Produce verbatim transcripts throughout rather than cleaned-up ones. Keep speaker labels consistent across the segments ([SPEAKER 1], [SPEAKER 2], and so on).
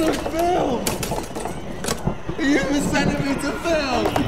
[SPEAKER 1] to film! You even sending me to film!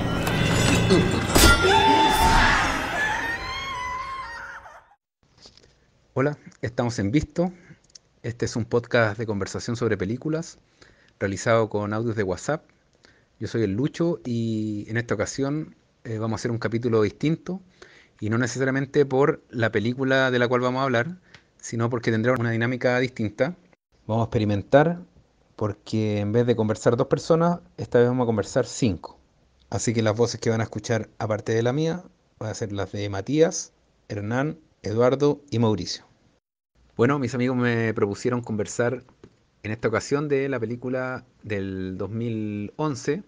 [SPEAKER 2] Hola, estamos en Visto. Este es un podcast de conversación sobre películas realizado con audios de WhatsApp. Yo soy el Lucho y en esta ocasión eh, vamos a hacer un capítulo distinto y no necesariamente por la película de la cual vamos a hablar, sino porque tendrá una dinámica distinta. Vamos a experimentar porque en vez de conversar dos personas, esta vez vamos a conversar cinco. Así que las voces que van a escuchar aparte de la mía van a ser las de Matías, Hernán, Eduardo y Mauricio. Bueno, mis amigos me propusieron conversar en esta ocasión de la película del dos mil once,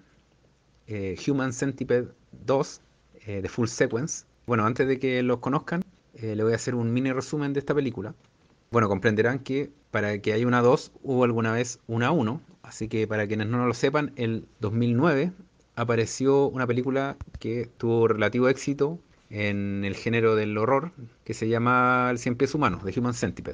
[SPEAKER 2] eh, Human Centipede dos, eh, The Full Sequence. Bueno, antes de que los conozcan, eh, le voy a hacer un mini resumen de esta película. Bueno, comprenderán que para que haya una dos hubo alguna vez una uno, así que para quienes no lo sepan, el dos mil nueve apareció una película que tuvo relativo éxito en el género del horror, que se llama El Cien Pies Humano, The Human Centipede.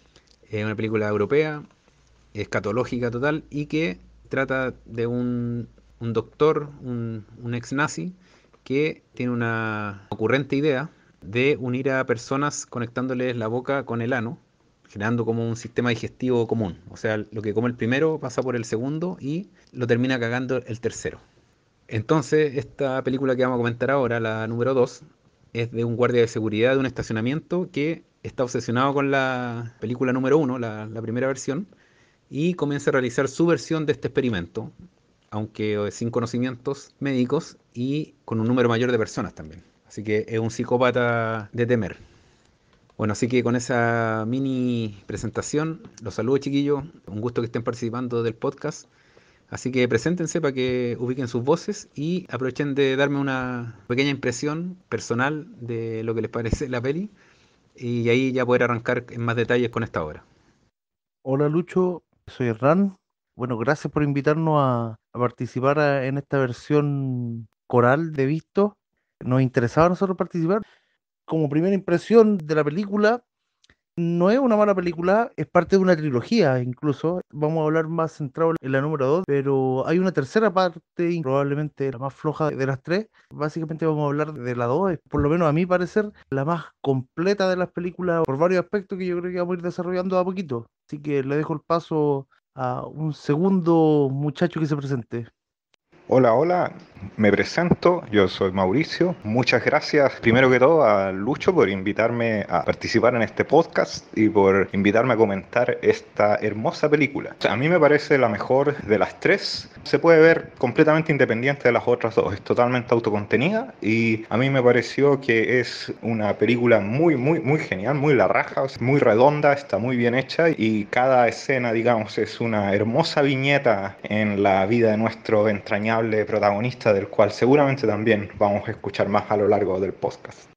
[SPEAKER 2] Es una película europea, escatológica total, y que trata de un, un doctor, un, un ex nazi, que tiene una ocurrente idea de unir a personas conectándoles la boca con el ano, generando como un sistema digestivo común. O sea, lo que come el primero pasa por el segundo y lo termina cagando el tercero. Entonces, esta película que vamos a comentar ahora, la número dos, es de un guardia de seguridad de un estacionamiento que está obsesionado con la película número uno, la, la primera versión, y comienza a realizar su versión de este experimento, aunque sin conocimientos médicos y con un número mayor de personas también. Así que es un psicópata de temer. Bueno, así que con esa mini presentación, los saludo chiquillos, un gusto que estén participando del podcast. Así que preséntense para que ubiquen sus voces y aprovechen de darme una pequeña impresión personal de lo que les parece la peli y ahí ya poder arrancar en más detalles con esta obra.
[SPEAKER 3] Hola Lucho, soy Hernán. Bueno, gracias por invitarnos a, a participar a- en esta versión coral de Visto. Nos interesaba a nosotros participar. Como primera impresión de la película, no es una mala película, es parte de una trilogía incluso. Vamos a hablar más centrado en la número dos, pero hay una tercera parte, y probablemente la más floja de las tres. Básicamente vamos a hablar de la dos, es, por lo menos a mi parecer, la más completa de las películas por varios aspectos que yo creo que vamos a ir desarrollando a poquito. Así que le dejo el paso a un segundo muchacho que se presente.
[SPEAKER 4] Hola, hola, me presento, yo soy Mauricio. Muchas gracias primero que todo a Lucho por invitarme a participar en este podcast y por invitarme a comentar esta hermosa película. O sea, a mí me parece la mejor de las tres. Se puede ver completamente independiente de las otras dos, es totalmente autocontenida y a mí me pareció que es una película muy, muy, muy genial, muy la raja, o sea, muy redonda, está muy bien hecha y cada escena, digamos, es una hermosa viñeta en la vida de nuestro entrañable protagonista, del cual seguramente también vamos a escuchar más a lo largo del podcast.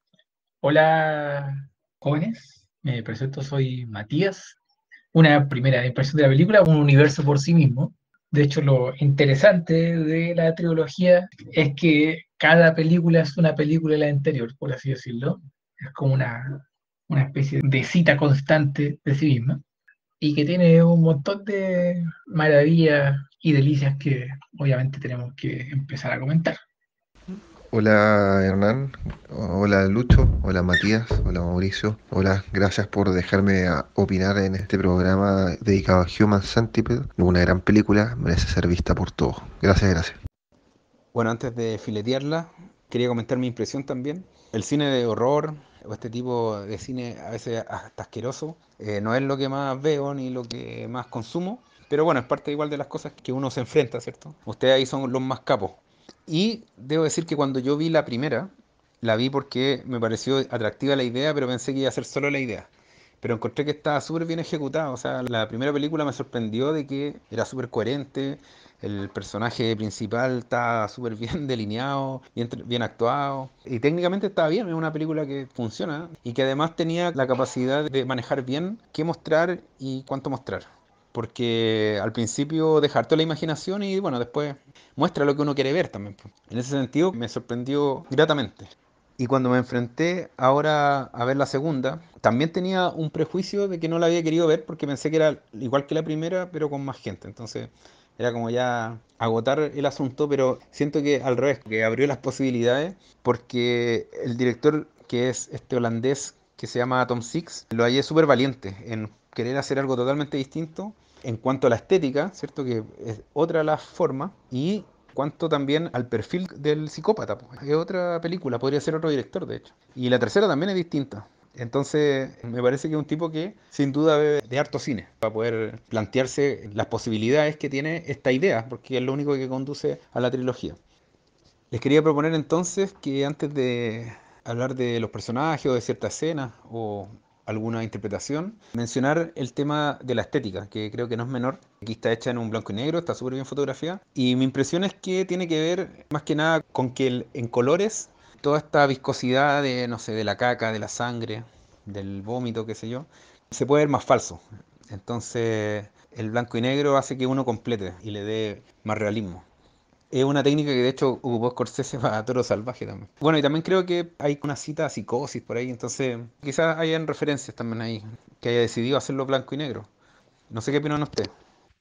[SPEAKER 5] Hola, jóvenes. Me presento, soy Matías. Una primera impresión de la película, un universo por sí mismo. De hecho, lo interesante de la trilogía es que cada película es una película de la anterior, por así decirlo. Es como una, una especie de cita constante de sí misma y que tiene un montón de maravillas y delicias que obviamente tenemos que empezar a comentar.
[SPEAKER 6] Hola Hernán, hola Lucho, hola Matías, hola Mauricio, hola, gracias por dejarme a opinar en este programa dedicado a Human Centipede, una gran película, merece ser vista por todos. Gracias, gracias.
[SPEAKER 2] Bueno, antes de filetearla, quería comentar mi impresión también. El cine de horror o este tipo de cine a veces hasta asqueroso eh, no es lo que más veo ni lo que más consumo, pero bueno, es parte igual de las cosas que uno se enfrenta, ¿cierto? Ustedes ahí son los más capos. Y debo decir que cuando yo vi la primera, la vi porque me pareció atractiva la idea, pero pensé que iba a ser solo la idea. Pero encontré que estaba súper bien ejecutada. O sea, la primera película me sorprendió de que era súper coherente, el personaje principal estaba súper bien delineado, bien, tra- bien actuado. Y técnicamente estaba bien, es una película que funciona y que además tenía la capacidad de manejar bien qué mostrar y cuánto mostrar. Porque al principio dejar toda la imaginación y bueno, después muestra lo que uno quiere ver también, pues. En ese sentido me sorprendió gratamente. Y cuando me enfrenté ahora a ver la segunda, también tenía un prejuicio de que no la había querido ver porque pensé que era igual que la primera, pero con más gente. Entonces era como ya agotar el asunto, pero siento que al revés, que abrió las posibilidades porque el director, que es este holandés que se llama Tom Six, lo hallé súper valiente en querer hacer algo totalmente distinto en cuanto a la estética, ¿cierto? Que es otra la forma, y cuanto también al perfil del psicópata, pues. Es otra película, podría ser otro director, de hecho. Y la tercera también es distinta. Entonces, me parece que es un tipo que sin duda bebe de harto cine para poder plantearse las posibilidades que tiene esta idea, porque es lo único que conduce a la trilogía. Les quería proponer entonces que antes de hablar de los personajes o de ciertas escenas o alguna interpretación, mencionar el tema de la estética, que creo que no es menor. Aquí está hecha en un blanco y negro, está súper bien fotografiada. Y mi impresión es que tiene que ver más que nada con que el- en colores, toda esta viscosidad de, no sé, de la caca, de la sangre, del vómito, qué sé yo, se puede ver más falso. Entonces, el blanco y negro hace que uno complete y le dé más realismo. Es una técnica que de hecho ocupó Scorsese para Toro Salvaje también. Bueno, y también creo que hay una cita a Psicosis por ahí, entonces quizás hayan referencias también ahí, que haya decidido hacerlo blanco y negro. No sé qué opinan ustedes.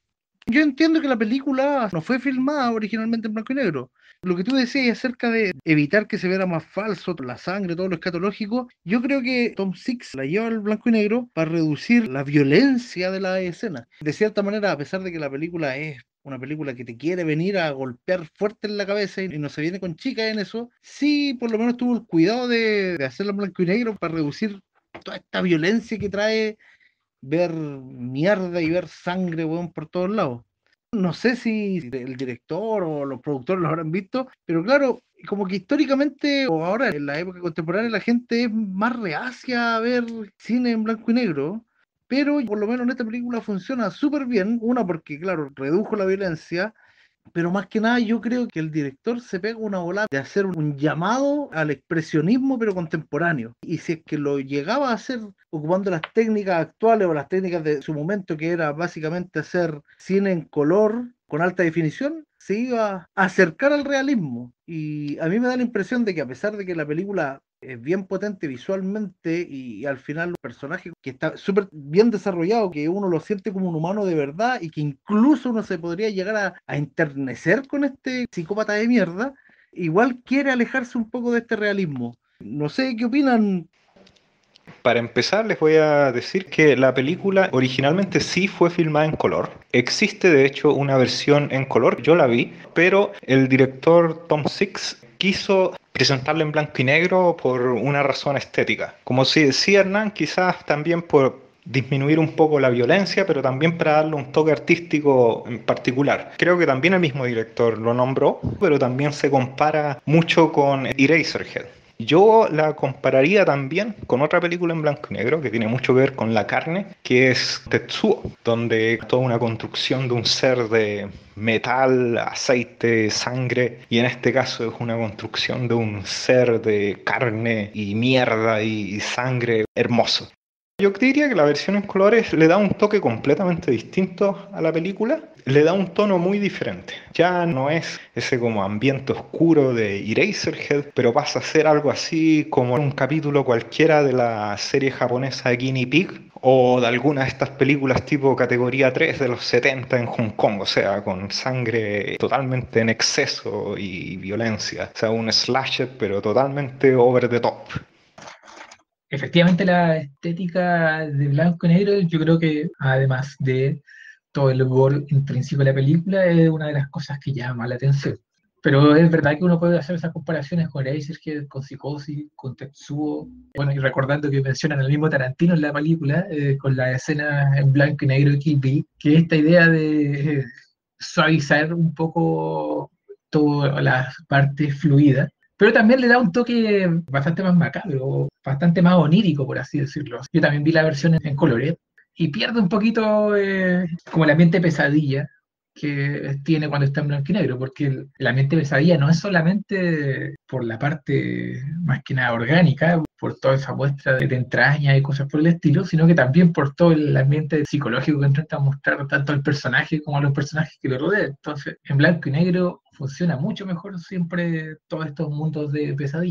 [SPEAKER 3] Yo entiendo que la película no fue filmada originalmente en blanco y negro. Lo que tú decías acerca de evitar que se viera más falso, la sangre, todo lo escatológico, yo creo que Tom Six la lleva al blanco y negro para reducir la violencia de la escena. De cierta manera, a pesar de que la película es una película que te quiere venir a golpear fuerte en la cabeza y no se viene con chicas en eso, sí por lo menos tuvo el cuidado de, de hacerla en blanco y negro para reducir toda esta violencia que trae ver mierda y ver sangre, weón, por todos lados. No sé si el director o los productores lo habrán visto, pero claro, como que históricamente o ahora en la época contemporánea la gente es más reacia a ver cine en blanco y negro, pero por lo menos en esta película funciona súper bien, una porque claro, redujo la violencia, pero más que nada yo creo que el director se pega una volada de hacer un llamado al expresionismo pero contemporáneo. Y si es que lo llegaba a hacer ocupando las técnicas actuales o las técnicas de su momento, que era básicamente hacer cine en color con alta definición, se iba a acercar al realismo. Y a mí me da la impresión de que a pesar de que la película es bien potente visualmente y, y al final un personaje que está súper bien desarrollado, que uno lo siente como un humano de verdad y que incluso uno se podría llegar a, a enternecer con este psicópata de mierda, igual quiere alejarse un poco de este realismo. No sé qué opinan.
[SPEAKER 4] Para empezar, les voy a decir que la película originalmente sí fue filmada en color. Existe de hecho una versión en color, yo la vi, pero el director Tom Six quiso presentarla en blanco y negro por una razón estética. Como si decía Hernán, quizás también por disminuir un poco la violencia, pero también para darle un toque artístico en particular. Creo que también el mismo director lo nombró, pero también se compara mucho con Eraserhead. Yo la compararía también con otra película en blanco y negro que tiene mucho que ver con la carne, que es Tetsuo, donde toda una construcción de un ser de metal, aceite, sangre, y en este caso es una construcción de un ser de carne y mierda y sangre hermoso. Yo diría que la versión en colores le da un toque completamente distinto a la película, le da un tono muy diferente. Ya no es ese como ambiente oscuro de Eraserhead, pero pasa a ser algo así como un capítulo cualquiera de la serie japonesa Guinea Pig o de alguna de estas películas tipo categoría tres de los setenta en Hong Kong, o sea, con sangre totalmente en exceso y violencia. O sea, un slasher pero totalmente over the top.
[SPEAKER 5] Efectivamente, la estética de blanco y negro, yo creo que además de todo el gore intrínseco de la película, es una de las cosas que llama la atención. Pero es verdad que uno puede hacer esas comparaciones con Eraserhead, con Psicosis, con Tetsuo. Bueno, y recordando que mencionan al mismo Tarantino en la película, eh, con la escena en blanco y negro de Kill Bill, que esta idea de eh, suavizar un poco todas las partes fluidas, pero también le da un toque bastante más macabro, bastante más onírico, por así decirlo. Yo también vi la versión en, en colores y pierde un poquito eh, como el ambiente pesadilla que tiene cuando está en blanco y negro, porque el, el ambiente pesadilla no es solamente por la parte más que nada orgánica, por toda esa muestra de, de entraña y cosas por el estilo, sino que también por todo el ambiente psicológico que intenta mostrar tanto al personaje como a los personajes que lo rodean. Entonces, en blanco y negro funciona mucho mejor siempre todos estos mundos de pesadilla.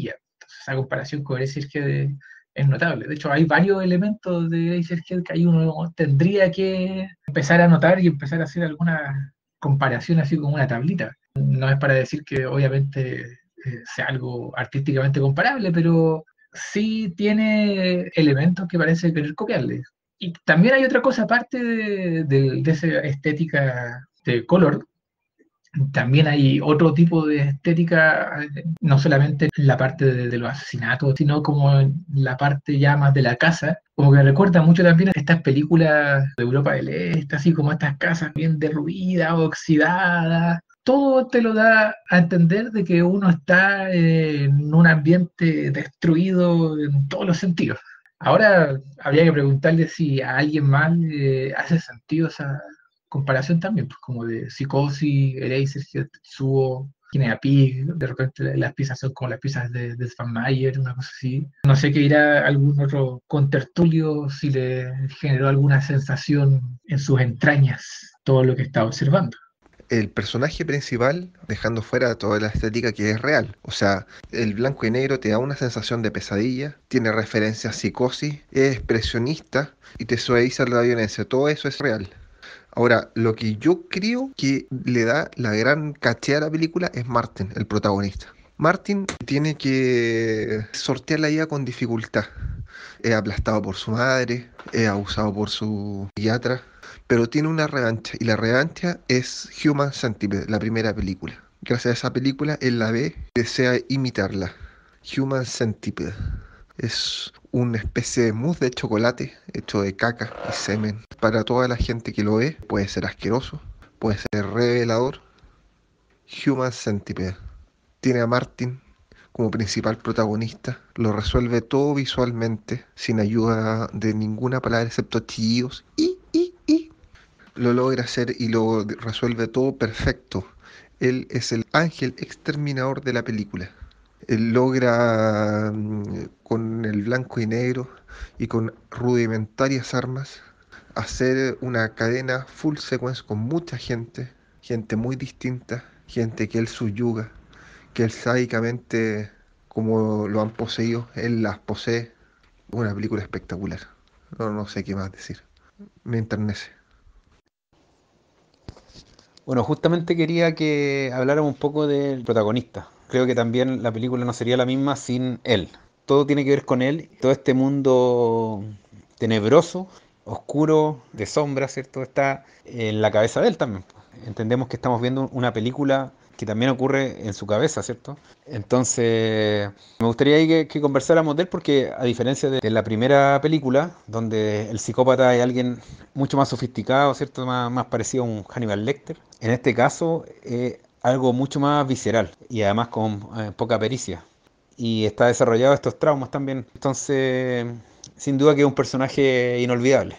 [SPEAKER 5] Entonces, esa comparación con Eraserhead es notable. De hecho, hay varios elementos de Eraserhead que ahí uno tendría que empezar a notar y empezar a hacer alguna comparación así como una tablita. No es para decir que obviamente eh, sea algo artísticamente comparable, pero sí tiene elementos que parece querer copiarle. Y también hay otra cosa aparte de, de, de esa estética de color. También hay otro tipo de estética, eh, no solamente en la parte de, de los asesinatos, sino como en la parte ya más de la casa, como que recuerda mucho también a estas películas de Europa del Este, así como estas casas bien derruidas, oxidadas. Todo te lo da a entender de que uno está eh, en un ambiente destruido en todos los sentidos. Ahora habría que preguntarle si a alguien más le hace sentido esa comparación también, pues como de Psicosis, Eraserhead, Tetsuo, Guinea Pig, de repente las piezas son como las piezas de, de Svan Meyer, una cosa así. No sé qué dirá algún otro contertulio si le generó alguna sensación en sus entrañas todo lo que está observando.
[SPEAKER 6] El personaje principal, dejando fuera toda la estética que es real. O sea, el blanco y negro te da una sensación de pesadilla, tiene referencia a Psicosis, es expresionista y te suaviza la violencia. Todo eso es real. Ahora, lo que yo creo que le da la gran caché a la película es Martin, el protagonista. Martin tiene que sortear la vida con dificultad. Es aplastado por su madre, es abusado por su psiquiatra, pero tiene una revancha, y la revancha es Human Centipede, la primera película. Gracias a esa película, él la ve y desea imitarla. Human Centipede es una especie de mousse de chocolate hecho de caca y semen. Para toda la gente que lo ve, puede ser asqueroso, puede ser revelador. Human Centipede tiene a Martin como principal protagonista, lo resuelve todo visualmente, sin ayuda de ninguna palabra excepto chillidos. Y, y, y. Lo logra hacer y lo resuelve todo perfecto. Él es el ángel exterminador de la película. Él logra, mm, con el blanco y negro y con rudimentarias armas, hacer una cadena full sequence con mucha gente, gente muy distinta, gente que él subyuga, que él sádicamente, como lo han poseído, él las posee. Una película espectacular. No, no sé qué más decir. Me enternece.
[SPEAKER 2] Bueno, justamente quería que habláramos un poco del protagonista. Creo que también la película no sería la misma sin él. Todo tiene que ver con él, todo este mundo tenebroso, oscuro, de sombra, ¿cierto? Está en la cabeza de él también. Entendemos que estamos viendo una película que también ocurre en su cabeza, ¿cierto? Entonces, me gustaría ahí que, que conversáramos de él porque a diferencia de, de la primera película, donde el psicópata es alguien mucho más sofisticado, ¿cierto? Más, más parecido a un Hannibal Lecter, en este caso es algo mucho más visceral y además con eh, poca pericia. Y está desarrollado estos traumas también. Entonces, sin duda que es un personaje inolvidable.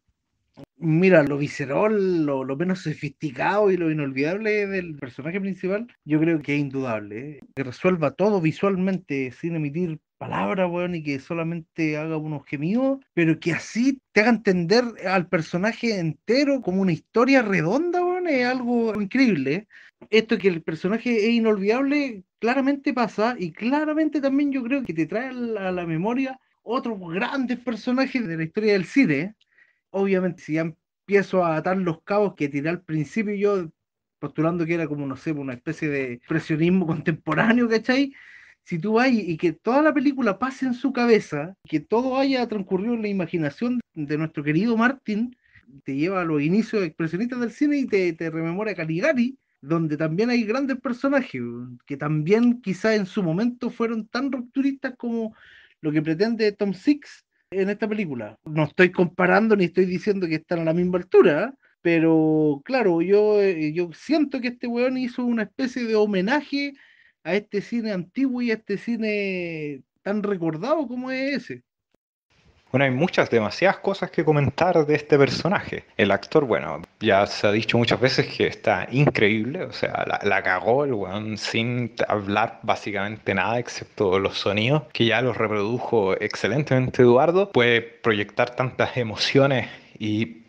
[SPEAKER 3] Mira, lo visceral, lo, lo menos sofisticado y lo inolvidable del personaje principal, yo creo que es indudable, ¿eh? Que resuelva todo visualmente sin emitir palabras, weón, y que solamente haga unos gemidos, pero que así te haga entender al personaje entero como una historia redonda, weón, es algo increíble, ¿eh? Esto que el personaje es inolvidable, claramente pasa, y claramente también yo creo que te trae a la, a la memoria otros grandes personajes de la historia del cine, ¿eh? Obviamente, si ya empiezo a atar los cabos que tiré al principio, yo postulando que era como, no sé, una especie de expresionismo contemporáneo, ¿cachai? Si tú vas y, y que toda la película pase en su cabeza, que todo haya transcurrido en la imaginación de nuestro querido Martin, te lleva a los inicios expresionistas del cine y te, te rememora Caligari, donde también hay grandes personajes, que también quizás en su momento fueron tan rupturistas como lo que pretende Tom Six en esta película. No estoy comparando ni estoy diciendo que están a la misma altura, ¿eh? Pero claro, yo, eh, yo siento que este weón hizo una especie de homenaje a este cine antiguo y a este cine tan recordado como es ese.
[SPEAKER 4] Bueno, hay muchas, demasiadas cosas que comentar de este personaje. El actor, bueno, ya se ha dicho muchas veces que está increíble, o sea, la, la cagó el weón sin hablar básicamente nada excepto los sonidos, que ya los reprodujo excelentemente Eduardo. Puede proyectar tantas emociones y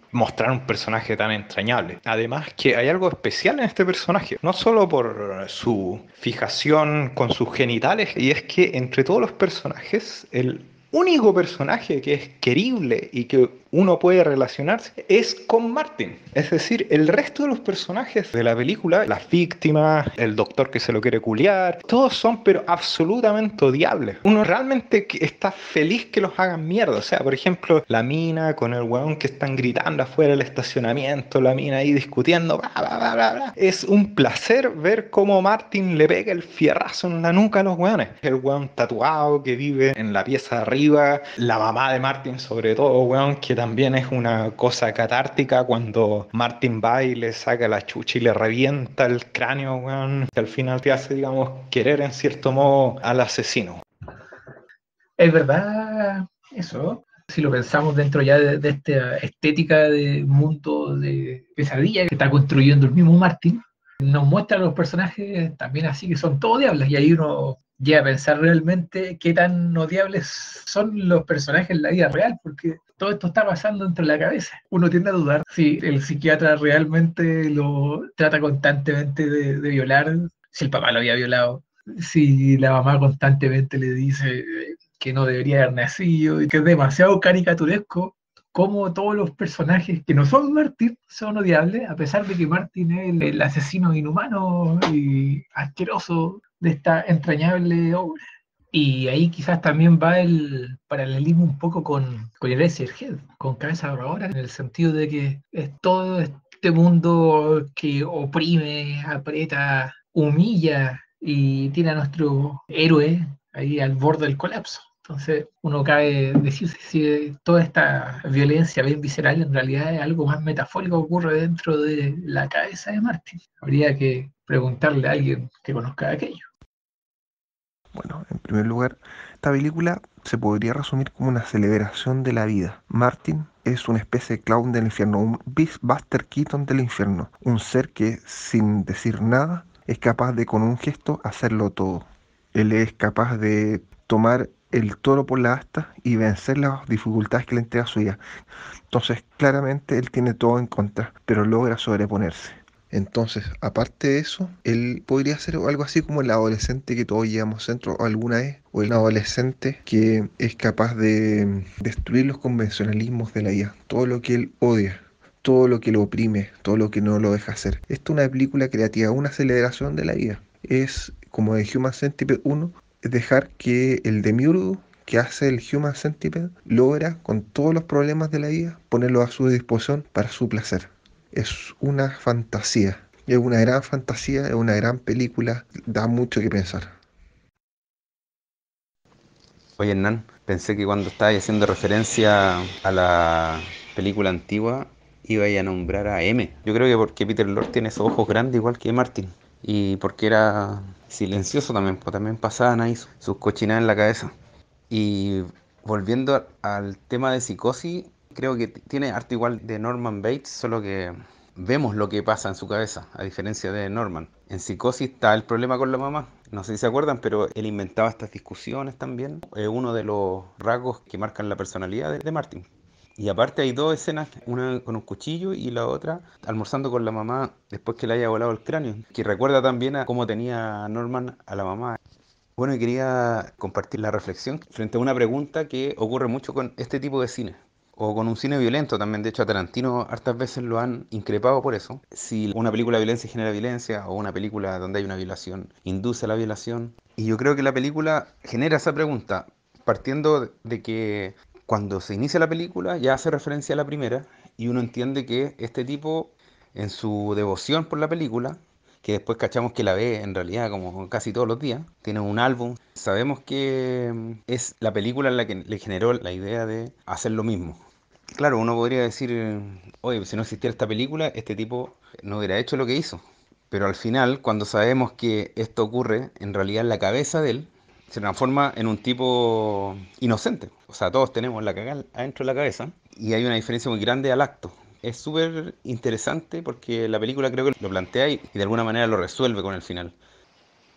[SPEAKER 4] mostrar un personaje tan entrañable. Además que hay algo especial en este personaje, no solo por su fijación con sus genitales, y es que entre todos los personajes, el único personaje que es querible y que uno puede relacionarse es con Martin. Es decir, el resto de los personajes de la película, las víctimas, el doctor que se lo quiere culiar, todos son pero absolutamente odiables. Uno realmente está feliz que los hagan mierda. O sea, por ejemplo, la mina con el weón que están gritando afuera del estacionamiento, la mina ahí discutiendo, bla, bla, bla, bla, bla. Es un placer ver cómo Martin le pega el fierrazo en la nuca a los weones. El weón tatuado que vive en la pieza de arriba, la mamá de Martin sobre todo, weón, que también es una cosa catártica cuando Martin va y le saca la chucha y le revienta el cráneo, weón, que al final te hace, digamos, querer en cierto modo al asesino.
[SPEAKER 5] Es verdad eso. Si lo pensamos dentro ya de, de esta estética de mundo de pesadilla que está construyendo el mismo Martin, nos muestra a los personajes también así que son todos odiables, y ahí uno llega a pensar realmente qué tan odiables son los personajes en la vida real, porque todo esto está pasando dentro de la cabeza. Uno tiende a dudar si el psiquiatra realmente lo trata constantemente de, de violar, si el papá lo había violado, si la mamá constantemente le dice que no debería haber nacido, y que es demasiado caricaturesco cómo todos los personajes que no son Martin son odiables, a pesar de que Martin es el, el asesino inhumano y asqueroso de esta entrañable obra. Y ahí quizás también va el paralelismo un poco con, con Eraserhead, con Cabeza Borradora, en el sentido de que es todo este mundo que oprime, aprieta, humilla y tiene a nuestro héroe ahí al borde del colapso. Entonces uno cabe decir si toda esta violencia bien visceral en realidad es algo más metafórico que ocurre dentro de la cabeza de Martin. Habría que preguntarle a alguien que conozca aquello.
[SPEAKER 6] Bueno, en primer lugar, esta película se podría resumir como una celebración de la vida. Martin es una especie de clown del infierno, un Buster Keaton del infierno, un ser que sin decir nada es capaz de con un gesto hacerlo todo. Él es capaz de tomar el toro por la asta y vencer las dificultades que le entrega su vida. Entonces, claramente él tiene todo en contra, pero logra sobreponerse. Entonces, aparte de eso, él podría ser algo así como el adolescente que todos llevamos dentro alguna vez, o el adolescente que es capaz de destruir los convencionalismos de la vida, todo lo que él odia, todo lo que lo oprime, todo lo que no lo deja hacer. Esta es una película creativa, una celebración de la vida. Es como de Human Centipede uno, es dejar que el demiurgo que hace el Human Centipede logra, con todos los problemas de la vida, ponerlos a su disposición para su placer. Es una fantasía, es una gran fantasía, es una gran película, da mucho que pensar.
[SPEAKER 2] Oye, Hernán, pensé que cuando estabas haciendo referencia a la película antigua iba a nombrar a M. Yo creo que porque Peter Lorre tiene esos ojos grandes igual que Martin, y porque era silencioso también, pues también pasaban ahí sus, sus cochinadas en la cabeza. Y volviendo a- al tema de Psicosis, creo que t- tiene arte igual de Norman Bates, solo que vemos lo que pasa en su cabeza, a diferencia de Norman. En Psicosis está el problema con la mamá. No sé si se acuerdan, pero él inventaba estas discusiones también. Es uno de los rasgos que marcan la personalidad de, de Martin. Y aparte hay dos escenas, una con un cuchillo y la otra almorzando con la mamá después que le haya volado el cráneo, que recuerda también a cómo tenía Norman a la mamá. Bueno, y quería compartir la reflexión frente a una pregunta que ocurre mucho con este tipo de cine, o con un cine violento también. De hecho, a Tarantino hartas veces lo han increpado por eso. Si una película de violencia genera violencia, o una película donde hay una violación induce a la violación. Y yo creo que la película genera esa pregunta, partiendo de que cuando se inicia la película ya hace referencia a la primera, y uno entiende que este tipo, en su devoción por la película, que después cachamos que la ve en realidad como casi todos los días, tiene un álbum, sabemos que mm, es la película en la que le generó la idea de hacer lo mismo. Claro, uno podría decir, eh, oye, si no existiera esta película, este tipo no hubiera hecho lo que hizo. Pero al final, cuando sabemos que esto ocurre en realidad en la cabeza de él, se transforma en un tipo inocente. O sea, todos tenemos la cagada adentro de la cabeza, y hay una diferencia muy grande al acto. Es súper interesante porque la película creo que lo plantea y, y de alguna manera lo resuelve con el final.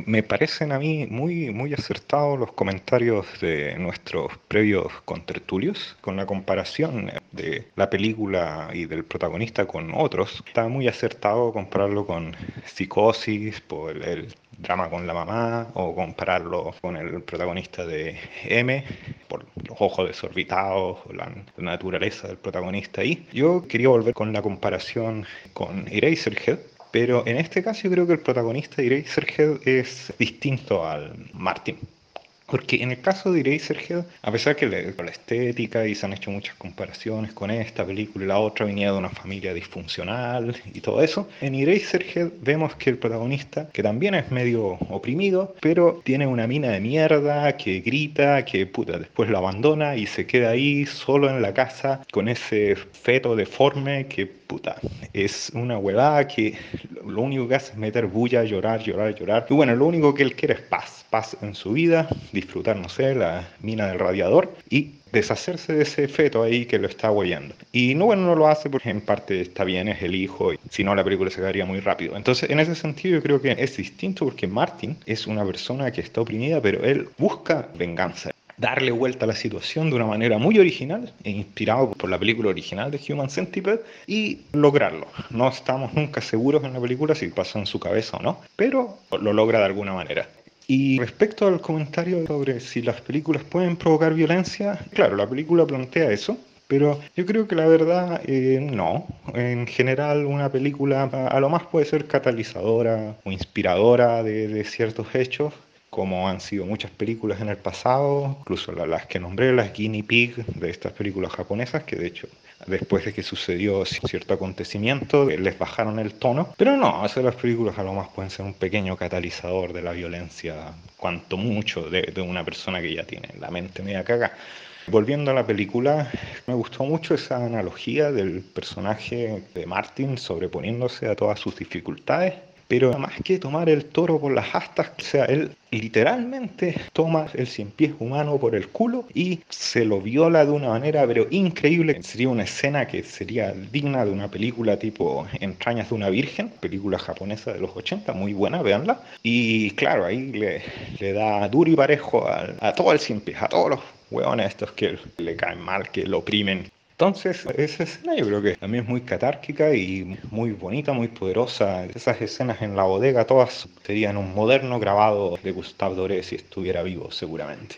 [SPEAKER 4] Me parecen a mí muy, muy acertados los comentarios de nuestros previos contertulios con la comparación de la película y del protagonista con otros. Está muy acertado compararlo con Psicosis por el, el drama con la mamá o compararlo con el protagonista de M por los ojos desorbitados o la naturaleza del protagonista ahí. Yo quería volver con la comparación con Eraserhead. Pero en este caso yo creo que el protagonista de Eraserhead es distinto al Martin. Porque en el caso de Eraserhead, a pesar que le- con la estética y se han hecho muchas comparaciones con esta película y la otra, venía de una familia disfuncional y todo eso, en Eraserhead vemos que el protagonista, que también es medio oprimido, pero tiene una mina de mierda que grita, que puta, después lo abandona y se queda ahí solo en la casa con ese feto deforme que puta, es una huevada que lo único que hace es meter bulla, llorar, llorar, llorar. Y bueno, lo único que él quiere es paz, paz en su vida, disfrutar, no sé, la mina del radiador y deshacerse de ese feto ahí que lo está huellando. Y no, bueno, no lo hace porque en parte está bien, es el hijo, y si no la película se quedaría muy rápido. Entonces, en ese sentido yo creo que es distinto porque Martin es una persona que está oprimida, pero él busca venganza, darle vuelta a la situación de una manera muy original e inspirado por la película original de Human Centipede y lograrlo. No estamos nunca seguros en la película si pasa en su cabeza o no, pero lo logra de alguna manera. Y respecto al comentario sobre si las películas pueden provocar violencia, claro, la película plantea eso, pero yo creo que la verdad eh, no. En general una película a, a lo más puede ser catalizadora o inspiradora de, de ciertos hechos, como han sido muchas películas en el pasado, incluso la- las que nombré, las Guinea Pig de estas películas japonesas, que de hecho después de que sucedió cierto acontecimiento eh, les bajaron el tono, pero no, esas las películas a lo más pueden ser un pequeño catalizador de la violencia, cuanto mucho, de, de una persona que ya tiene la mente media caga. Volviendo a la película, me gustó mucho esa analogía del personaje de Martin sobreponiéndose a todas sus dificultades, pero más que tomar el toro por las astas, o sea, él literalmente toma el cien pies humano por el culo y se lo viola de una manera pero increíble. Sería una escena que sería digna de una película tipo Entrañas de una Virgen, película japonesa de los ochenta, muy buena, véanla. Y claro, ahí le, le da duro y parejo a, a todo el cien pies, a todos los hueones estos que le caen mal, que lo oprimen. Entonces, esa escena yo creo que también es muy catárquica y muy bonita, muy poderosa. Esas escenas en la bodega todas serían un moderno grabado de Gustave Doré si estuviera vivo, seguramente.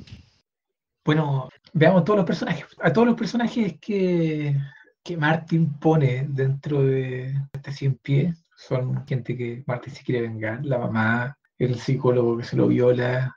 [SPEAKER 5] Bueno, veamos todos los personajes. A todos los personajes que, que Martin pone dentro de este cien pies son gente que Martin se quiere vengar. La mamá, el psicólogo que se lo viola,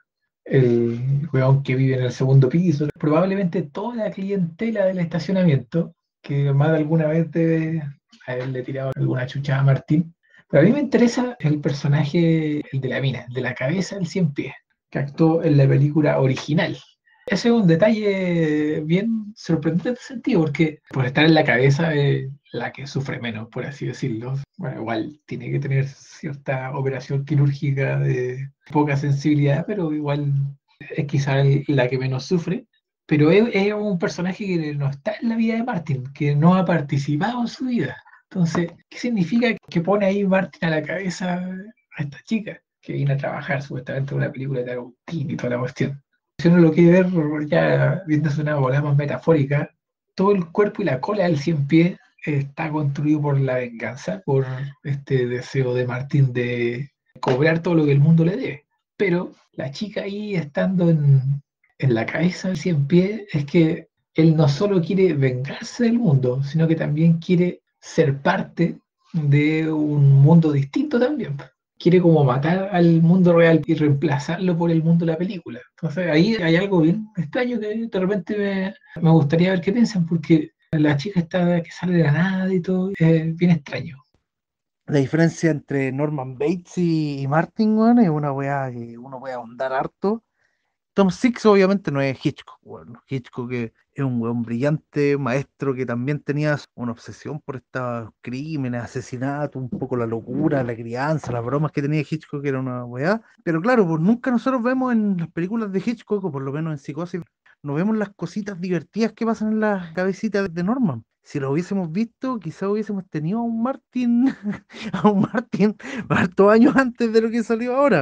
[SPEAKER 5] el weón que vive en el segundo piso. Probablemente toda la clientela del estacionamiento que más de alguna vez debe haberle tirado alguna chucha a Martin. Pero a mí me interesa el personaje, el de la mina, el de la cabeza del cien pies, que actuó en la película original. Ese es un detalle bien sorprendente en este sentido, porque por estar en la cabeza es la que sufre menos, por así decirlo. Bueno, igual tiene que tener cierta operación quirúrgica de poca sensibilidad, pero igual es quizá el- la que menos sufre. Pero es, es un personaje que no está en la vida de Martin, que no ha participado en su vida. Entonces, ¿qué significa que pone ahí Martin a la cabeza a esta chica que viene a trabajar supuestamente en una película de Agustín y toda la cuestión? Si uno lo quiere ver ya viéndose una bola más metafórica, todo el cuerpo y la cola del cien pies está construido por la venganza, por este deseo de Martín de cobrar todo lo que el mundo le debe. Pero la chica ahí estando en, en la cabeza del cien pies es que él no solo quiere vengarse del mundo, sino que también quiere ser parte de un mundo distinto también. Quiere como matar al mundo real y reemplazarlo por el mundo de la película. Entonces ahí hay algo bien extraño que de repente me, me gustaría ver qué piensan, porque la chica está que sale de la nada y todo, es bien extraño.
[SPEAKER 3] La diferencia entre Norman Bates y, y Martin, weón, es una weá que uno puede ahondar harto. Tom Six obviamente no es Hitchcock, weón. Hitchcock es, es un weón brillante, maestro que también tenía una obsesión por estos crímenes, asesinatos, un poco la locura, la crianza, las bromas que tenía Hitchcock, que era una weá. Pero claro, pues nunca nosotros vemos en las películas de Hitchcock, o por lo menos en Psicosis, no vemos las cositas divertidas que pasan en la cabecita de Norman. Si lo hubiésemos visto, quizá hubiésemos tenido a un Martin, a un Martin hartos años antes de lo que salió ahora.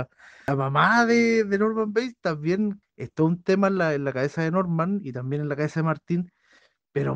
[SPEAKER 3] La mamá de, de Norman Bates también es todo un tema en la, en la cabeza de Norman y también en la cabeza de Martin, pero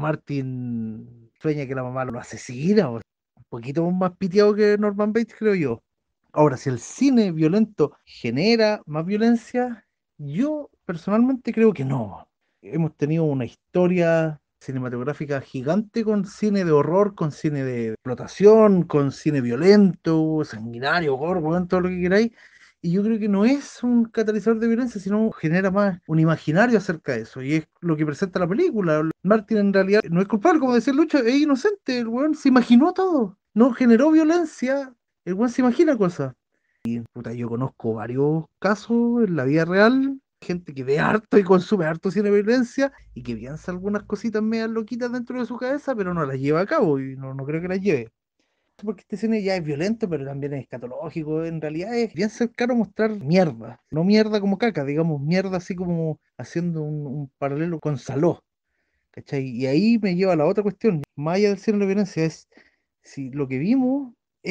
[SPEAKER 3] Martin sueña que la mamá lo asesina, o un poquito más piteado que Norman Bates, creo yo. Ahora, si el cine violento genera más violencia, yo personalmente creo que no. Hemos tenido una historia cinematográfica gigante con cine de horror, con cine de explotación, con cine violento, sanguinario, gore, weón, todo lo que queráis. Y yo creo que no es un catalizador de violencia, sino genera más un imaginario acerca de eso. Y es lo que presenta la película. Martin en realidad no es culpable, como decía Lucho, es inocente. El weón se imaginó todo. No generó violencia. El weón se imagina cosas. Puta, yo conozco varios casos en la vida real, gente que ve harto y consume harto cine de violencia y que piensa algunas cositas medias loquitas dentro de su cabeza, pero no las lleva a cabo y no, no creo que las lleve. Porque este cine ya es violento, pero también es escatológico. En realidad es bien cercano a mostrar mierda. No mierda como caca, digamos, mierda así como haciendo un, un paralelo con Saló. ¿Cachai? Y ahí me lleva a la otra cuestión. Más allá del cine de la violencia, es si lo que vimos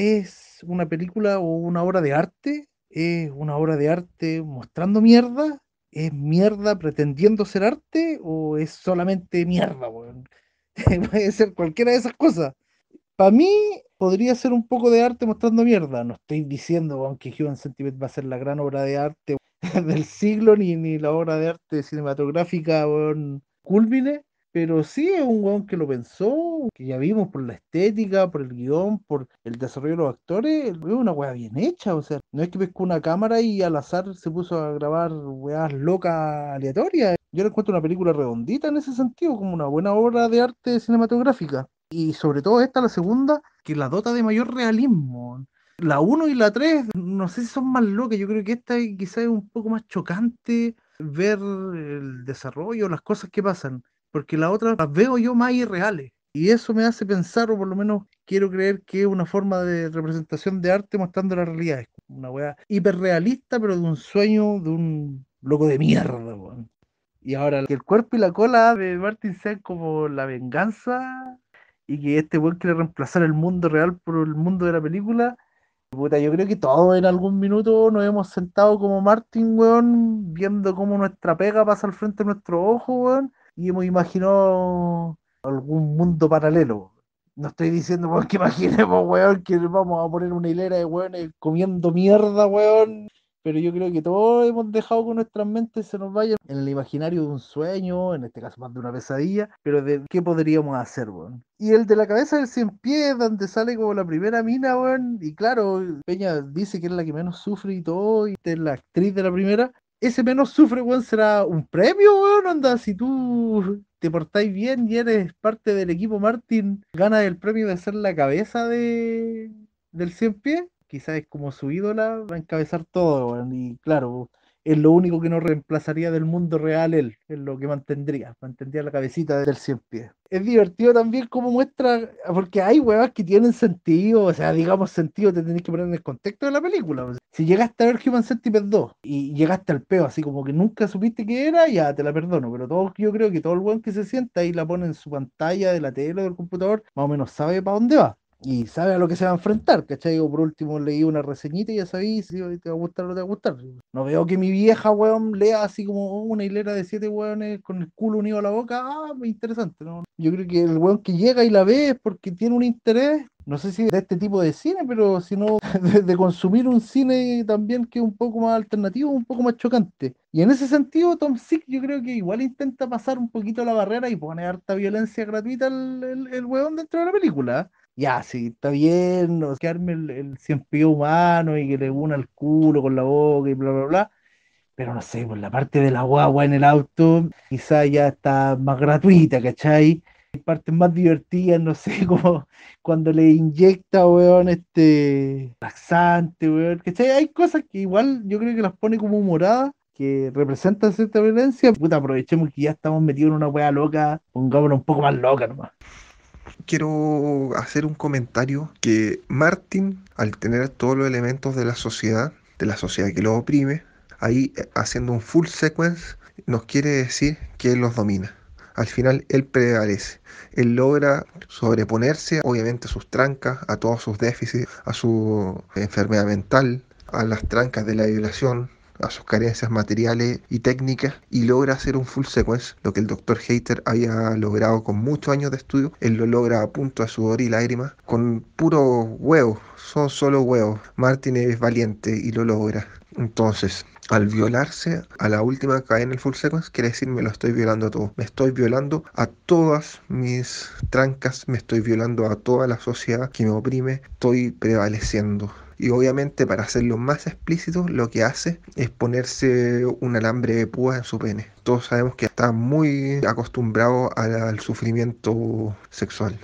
[SPEAKER 3] es una película o una obra de arte, es una obra de arte mostrando mierda, es mierda pretendiendo ser arte o es solamente mierda, weón. Puede ser cualquiera de esas cosas. Para mí podría ser un poco de arte mostrando mierda. No estoy diciendo, weón, que Human Centipede va a ser la gran obra de arte del siglo, ni, ni la obra de arte cinematográfica, weón, culmine, pero sí es un weón que lo pensó, que ya vimos por la estética, por el guión, por el desarrollo de los actores, es una weá bien hecha, o sea, no es que pescó una cámara y al azar se puso a grabar weas locas aleatorias. Yo le encuentro una película redondita en ese sentido, como una buena obra de arte cinematográfica. Y sobre todo esta, la segunda, que la dota de mayor realismo. La uno y la tres no sé si son más locas, yo creo que esta quizás es un poco más chocante ver el desarrollo, las cosas que pasan, porque la otra las veo yo más irreales. Y eso me hace pensar, o por lo menos quiero creer que es una forma de representación de arte mostrando la realidad. Es como una weá hiperrealista, pero de un sueño de un loco de mierda, weón. Y ahora que el cuerpo y la cola de Martin sean como la venganza y que este weón quiere reemplazar el mundo real por el mundo de la película. Puta, yo creo que todos en algún minuto nos hemos sentado como Martin, weón, viendo cómo nuestra pega pasa al frente de nuestros ojos, weón, y hemos imaginado algún mundo paralelo. No estoy diciendo, weón, que imaginemos, weón, que vamos a poner una hilera de weones comiendo mierda, weón, pero yo creo que todos hemos dejado que nuestras mentes se nos vayan en el imaginario de un sueño, en este caso más de una pesadilla, pero de qué podríamos hacer, weón. Y el de la cabeza del cien pies, donde sale como la primera mina, weón, y claro, Peña dice que es la que menos sufre y todo, y es la actriz de la primera. Ese menos sufre, weón, será un premio, weón, anda, si tú te portáis bien y eres parte del equipo Martin, ganas el premio de ser la cabeza de del cien pies, quizás es como su ídola, va a encabezar todo, weón, y claro, es lo único que no reemplazaría del mundo real él, es lo que mantendría, mantendría la cabecita del cien pies. Es divertido también como muestra, porque hay huevas que tienen sentido, o sea, digamos sentido, te tenés que poner en el contexto de la película. O sea, si llegaste a ver Human Centipede dos y llegaste al peo así como que nunca supiste qué era, ya te la perdono, pero todo, yo creo que todo el weón que se sienta y la pone en su pantalla de la tele o del computador, más o menos sabe para dónde va y sabe a lo que se va a enfrentar, ¿cachai? O por último leí una reseñita y ya sabéis si te va a gustar o no te va a gustar. No veo que mi vieja, weón, lea así como una hilera de siete weones con el culo unido a la boca. Ah, muy interesante, ¿no? Yo creo que el weón que llega y la ve es porque tiene un interés, no sé si de este tipo de cine, pero si no, de, de consumir un cine también que es un poco más alternativo, un poco más chocante. Y en ese sentido, Tom Six yo creo que igual intenta pasar un poquito la barrera y pone harta violencia gratuita el, el, el weón dentro de la película. Ya, sí, está bien, no, que arme el, el cien pies humano y que le una el culo con la boca y bla, bla, bla. Pero no sé, por la parte de la guagua en el auto, quizá ya está más gratuita, ¿cachai? Hay partes más divertidas, no sé, como cuando le inyecta, weón, este laxante, weón, ¿cachai? Hay cosas que igual yo creo que las pone como humoradas, que representan cierta violencia. Puta, aprovechemos que ya estamos metidos en una weá loca, pongámonos un poco más loca nomás.
[SPEAKER 6] Quiero hacer un comentario que Martin, al tener todos los elementos de la sociedad, de la sociedad que los oprime, ahí eh, haciendo un full sequence, nos quiere decir que él los domina. Al final él prevalece. Él logra sobreponerse, obviamente, a sus trancas, a todos sus déficits, a su enfermedad mental, a las trancas de la violación, a sus carencias materiales y técnicas, y logra hacer un full sequence, lo que el doctor Hater había logrado con muchos años de estudio. Él lo logra a punto de sudor y lágrimas, con puros huevos, son solo huevos. Martin es valiente y lo logra. Entonces, al violarse a la última cadena del full sequence, quiere decir me lo estoy violando a todo. Me estoy violando a todas mis trancas, me estoy violando a toda la sociedad que me oprime, estoy prevaleciendo. Y obviamente, para hacerlo más explícito, lo que hace es ponerse un alambre de púa en su pene. Todos sabemos que está muy acostumbrado al, al sufrimiento sexual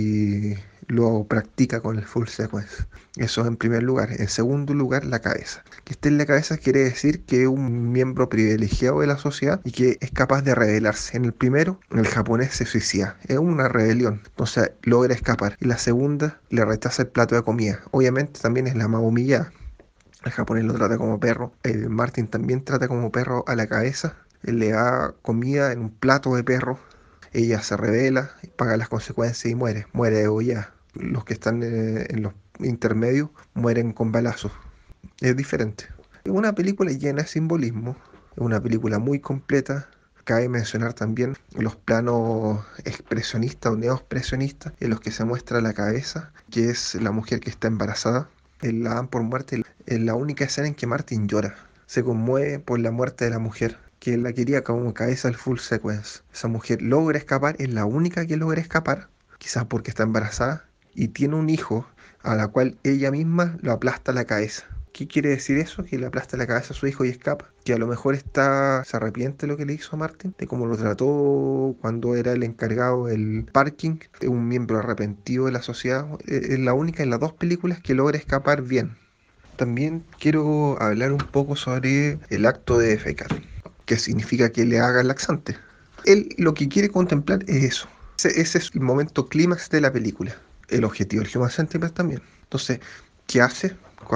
[SPEAKER 6] y lo practica con el full sequence. Eso en primer lugar. En segundo lugar, la cabeza. Que esté en la cabeza quiere decir que es un miembro privilegiado de la sociedad y que es capaz de rebelarse. En el primero, el japonés se suicida. Es una rebelión. Entonces logra escapar. Y la segunda, le rechaza el plato de comida. Obviamente también es la más humillada. El japonés lo trata como perro. El Martin también trata como perro a la cabeza. Él le da comida en un plato de perro. Ella se rebela, paga las consecuencias y muere. Muere degollada. Los que están eh, en los intermedios mueren con balazos. Es diferente. Es una película llena de simbolismo. Es una película muy completa. Cabe mencionar también los planos expresionistas o neoexpresionistas en los que se muestra la cabeza, que es la mujer que está embarazada. En la dan por muerte. Es la única escena en que Martin llora. Se conmueve por la muerte de la mujer, que él la quería como cabeza del full sequence. Esa mujer logra escapar, es la única que logra escapar, quizás porque está embarazada, y tiene un hijo a la cual ella misma lo aplasta la cabeza. ¿Qué quiere decir eso? Que le aplasta la cabeza a su hijo y escapa. Que a lo mejor está, se arrepiente de lo que le hizo a Martin, de cómo lo trató cuando era el encargado del parking, un miembro arrepentido de la sociedad. Es la única en las dos películas que logra escapar bien. También quiero hablar un poco sobre el acto de defecar, que significa que le haga el laxante. Él lo que quiere contemplar es eso. Ese, ese es el momento clímax de la película. El objetivo del Human Centipede también. Entonces, ¿qué hace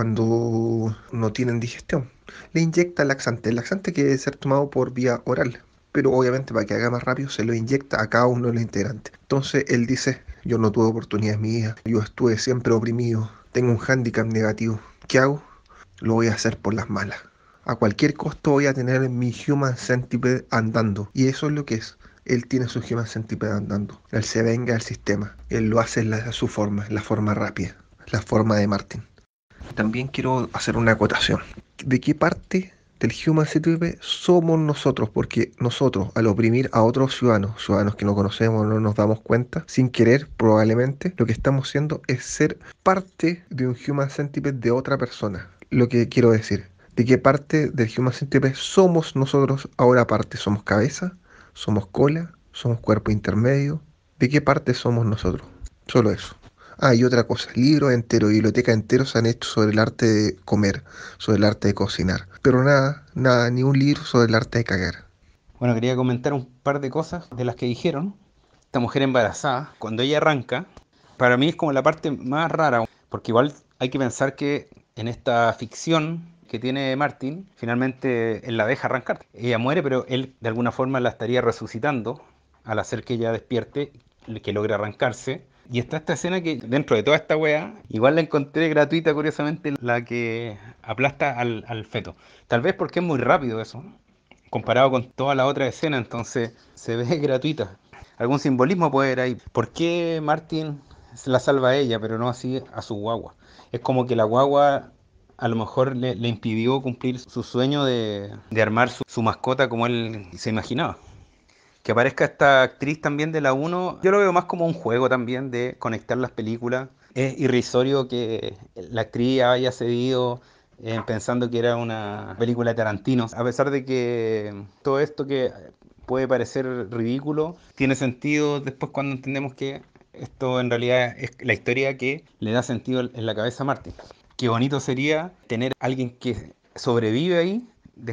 [SPEAKER 6] cuando no tienen digestión? Le inyecta laxante. El laxante que debe ser tomado por vía oral. Pero obviamente para que haga más rápido se lo inyecta a cada uno de los integrantes. Entonces él dice, yo no tuve oportunidades en mi vida. Yo estuve siempre oprimido. Tengo un hándicap negativo. ¿Qué hago? Lo voy a hacer por las malas. A cualquier costo voy a tener mi Human Centipede andando. Y eso es lo que es. Él tiene su Human Centipede andando. Él se venga del sistema. Él lo hace en la, a su forma, la forma rápida, la forma de Martin. También quiero hacer una acotación. ¿De qué parte del Human Centipede somos nosotros? Porque nosotros, al oprimir a otros ciudadanos, ciudadanos que no conocemos, no nos damos cuenta, sin querer probablemente, lo que estamos haciendo es ser parte de un Human Centipede de otra persona. Lo que quiero decir, ¿de qué parte del Human Centipede somos nosotros ahora parte? ¿Somos cabeza? ¿Somos cola? ¿Somos cuerpo intermedio? ¿De qué parte somos nosotros? Solo eso. Ah, y otra cosa, libros enteros, bibliotecas enteros se han hecho sobre el arte de comer, sobre el arte de cocinar. Pero nada, nada, ni un libro sobre el arte de cagar.
[SPEAKER 2] Bueno, quería comentar un par de cosas de las que dijeron. Esta mujer embarazada, cuando ella arranca, para mí es como la parte más rara, porque igual hay que pensar que en esta ficción que tiene Martin, finalmente él la deja arrancar. Ella muere, pero él de alguna forma la estaría resucitando al hacer que ella despierte, que logre arrancarse. Y está esta escena que dentro de toda esta wea, igual la encontré gratuita, curiosamente, la que aplasta al, al feto. Tal vez porque es muy rápido eso, comparado con toda la otra escena, entonces se ve gratuita. Algún simbolismo puede haber ahí. ¿Por qué Martin se la salva a ella, pero no así a su guagua? Es como que la guagua a lo mejor le, le impidió cumplir su sueño de, de armar su, su mascota como él se imaginaba. Que aparezca esta actriz también de la uno, yo lo veo más como un juego también de conectar las películas. Es irrisorio que la actriz haya cedido eh, pensando que era una película de Tarantino, a pesar de que todo esto que puede parecer ridículo tiene sentido después cuando entendemos que esto en realidad es la historia que le da sentido en la cabeza a Martin. Qué bonito sería tener a alguien que sobrevive ahí,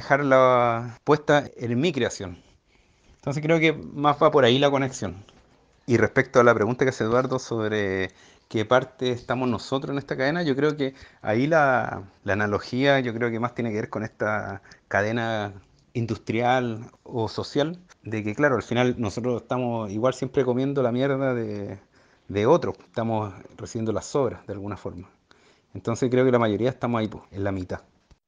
[SPEAKER 2] dejarla puesta en mi creación. Entonces creo que más va por ahí la conexión. Y respecto a la pregunta que hace Eduardo sobre qué parte estamos nosotros en esta cadena, yo creo que ahí la, la analogía yo creo que más tiene que ver con esta cadena industrial o social, de que claro, al final nosotros estamos igual siempre comiendo la mierda de, de otros, estamos recibiendo las sobras de alguna forma. Entonces creo que la mayoría estamos ahí, pues, en la mitad.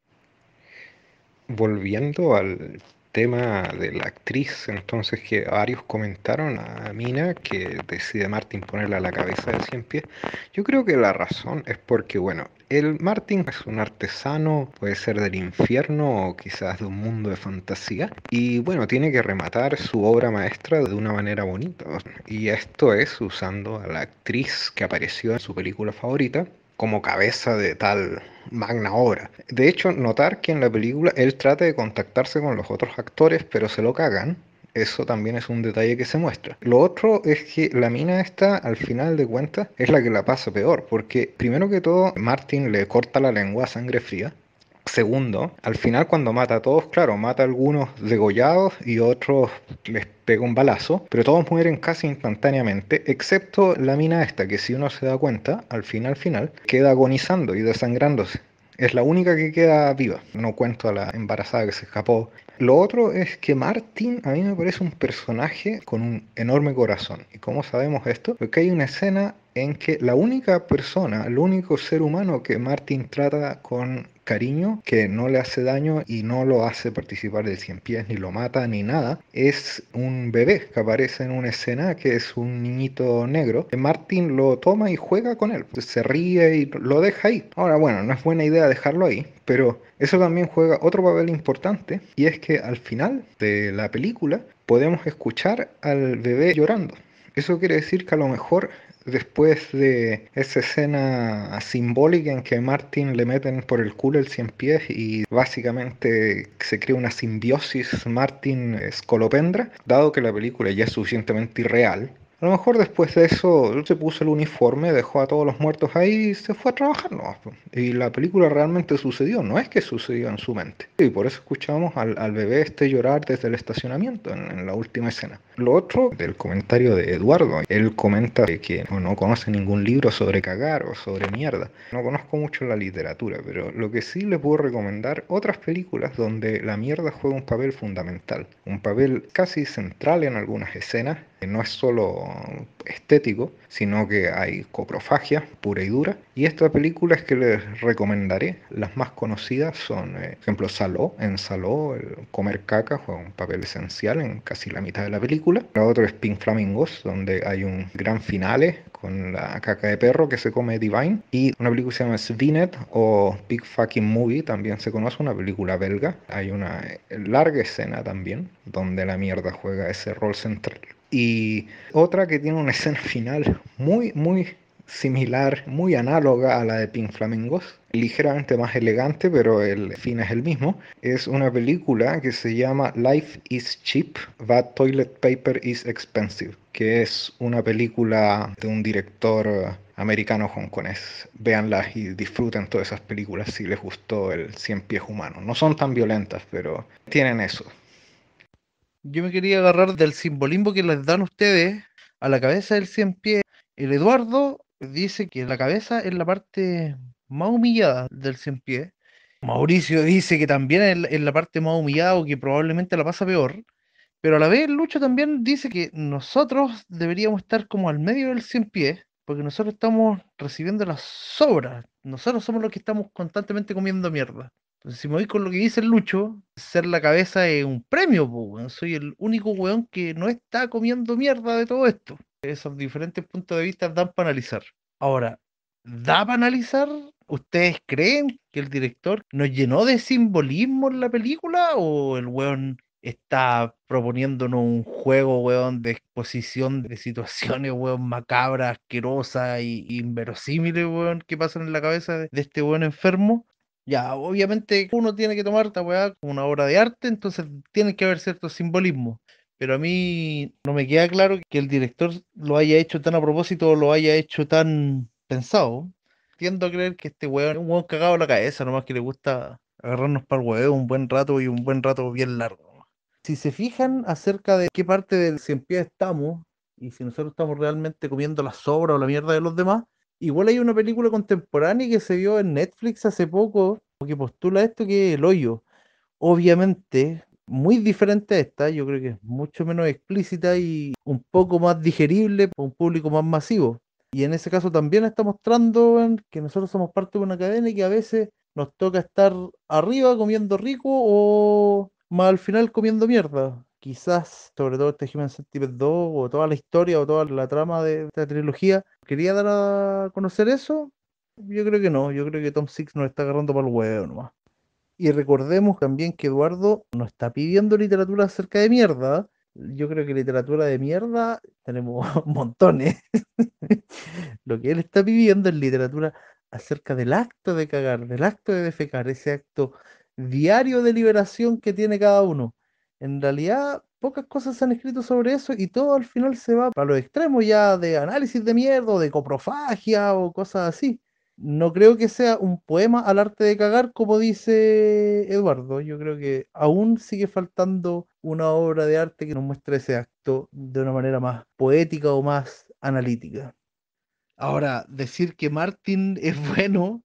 [SPEAKER 4] Volviendo al tema de la actriz, entonces que varios comentaron a Mina que decide Martin ponerla a la cabeza del cien pies. Yo creo que la razón es porque, bueno, el Martin es un artesano, puede ser del infierno o quizás de un mundo de fantasía, y bueno, tiene que rematar su obra maestra de una manera bonita. Y esto es usando a la actriz que apareció en su película favorita como cabeza de tal magna obra. De hecho, notar que en la película él trata de contactarse con los otros actores, pero se lo cagan. Eso también es un detalle que se muestra. Lo otro es que la mina esta, al final de cuentas, es la que la pasa peor, porque primero que todo, Martin le corta la lengua a sangre fría. Segundo, al final cuando mata a todos, claro, mata a algunos degollados y otros les pega un balazo, pero todos mueren casi instantáneamente, excepto la mina esta, que si uno se da cuenta, al final, al final, queda agonizando y desangrándose. Es la única que queda viva. No cuento a la embarazada que se escapó. Lo otro es que Martin a mí me parece un personaje con un enorme corazón. ¿Y cómo sabemos esto? Porque hay una escena en que la única persona, el único ser humano que Martin trata con cariño, que no le hace daño y no lo hace participar del cien pies, ni lo mata, ni nada, es un bebé que aparece en una escena que es un niñito negro. Que Martin lo toma y juega con él, se ríe y lo deja ahí. Ahora, bueno, no es buena idea dejarlo ahí, pero eso también juega otro papel importante, y es que al final de la película podemos escuchar al bebé llorando. Eso quiere decir que a lo mejor después de esa escena simbólica en que Martin le meten por el culo el cien pies y básicamente se crea una simbiosis Martin-Scolopendra, dado que la película ya es suficientemente irreal, a lo mejor después de eso se puso el uniforme, dejó a todos los muertos ahí y se fue a trabajar, ¿no? Y la película realmente sucedió, no es que sucedió en su mente. Y por eso escuchamos al, al bebé este llorar desde el estacionamiento en, en la última escena. Lo otro del comentario de Eduardo, él comenta que no, no conoce ningún libro sobre cagar o sobre mierda. No conozco mucho la literatura, pero lo que sí le puedo recomendar otras películas donde la mierda juega un papel fundamental, un papel casi central en algunas escenas. No es solo estético, sino que hay coprofagia pura y dura. Y estas películas que les recomendaré, las más conocidas son, eh, por ejemplo, Saló. En Saló, el comer caca juega un papel esencial en casi la mitad de la película. La otra es Pink Flamingos, donde hay un gran finale con la caca de perro que se come Divine. Y una película que se llama Svinet o Big Fucking Movie, también se conoce, una película belga. Hay una larga escena también, donde la mierda juega ese rol central. Y otra que tiene una escena final muy, muy similar, muy análoga a la de Pink Flamingos, ligeramente más elegante, pero el fin es el mismo. Es una película que se llama Life is Cheap, but Toilet Paper is Expensive, que es una película de un director americano hongkonés. Véanlas y disfruten todas esas películas si les gustó el Cien Pies Humano. No son tan violentas, pero tienen eso.
[SPEAKER 3] Yo me quería agarrar del simbolismo que les dan ustedes a la cabeza del cien pies. El Eduardo dice que la cabeza es la parte más humillada del cien pies. Mauricio dice que también es la, es la parte más humillada o que probablemente la pasa peor. Pero a la vez Lucho también dice que nosotros deberíamos estar como al medio del cien pies, porque nosotros estamos recibiendo las sobras. Nosotros somos los que estamos constantemente comiendo mierda. Entonces, si me voy con lo que dice el Lucho, ser la cabeza es un premio, po, weón. Soy el único weón que no está comiendo mierda de todo esto. Esos diferentes puntos de vista dan para analizar. Ahora, ¿da para analizar? ¿Ustedes creen que el director nos llenó de simbolismo en la película o el weón está proponiéndonos un juego, weón, de exposición de situaciones, weón, macabras, asquerosas y inverosímiles, weón, que pasan en la cabeza de, de este weón enfermo? Ya, obviamente uno tiene que tomar esta weá como una obra de arte, entonces tiene que haber cierto simbolismo. Pero a mí no me queda claro que el director lo haya hecho tan a propósito o lo haya hecho tan pensado. Tiendo a creer que este weón es un weón cagado en la cabeza, nomás que le gusta agarrarnos para el huevo un buen rato y un buen rato bien largo. Si se fijan acerca de qué parte del cien pies estamos, y si nosotros estamos realmente comiendo la sobra o la mierda de los demás, igual hay una película contemporánea que se vio en Netflix hace poco, que postula esto, que es El Hoyo. Obviamente, muy diferente a esta, yo creo que es mucho menos explícita y un poco más digerible para un público más masivo. Y en ese caso también está mostrando weón, que nosotros somos parte de una cadena y que a veces nos toca estar arriba comiendo rico o más al final comiendo mierda. Quizás, sobre todo este Human Centipede dos o toda la historia o toda la trama de esta trilogía, ¿quería dar a conocer eso? Yo creo que no, yo creo que Tom Six nos está agarrando para el huevo nomás. Y recordemos también que Eduardo nos está pidiendo literatura acerca de mierda. Yo creo que literatura de mierda tenemos montones. Lo que él está pidiendo es literatura acerca del acto de cagar, del acto de defecar, ese acto diario de liberación que tiene cada uno. En realidad, pocas cosas se han escrito sobre eso y todo al final se va para los extremos ya de análisis de mierda, o de coprofagia o cosas así. No creo que sea un poema al arte de cagar, como dice Eduardo. Yo creo que aún sigue faltando una obra de arte que nos muestre ese acto de una manera más poética o más analítica. Ahora, decir que Martin es bueno,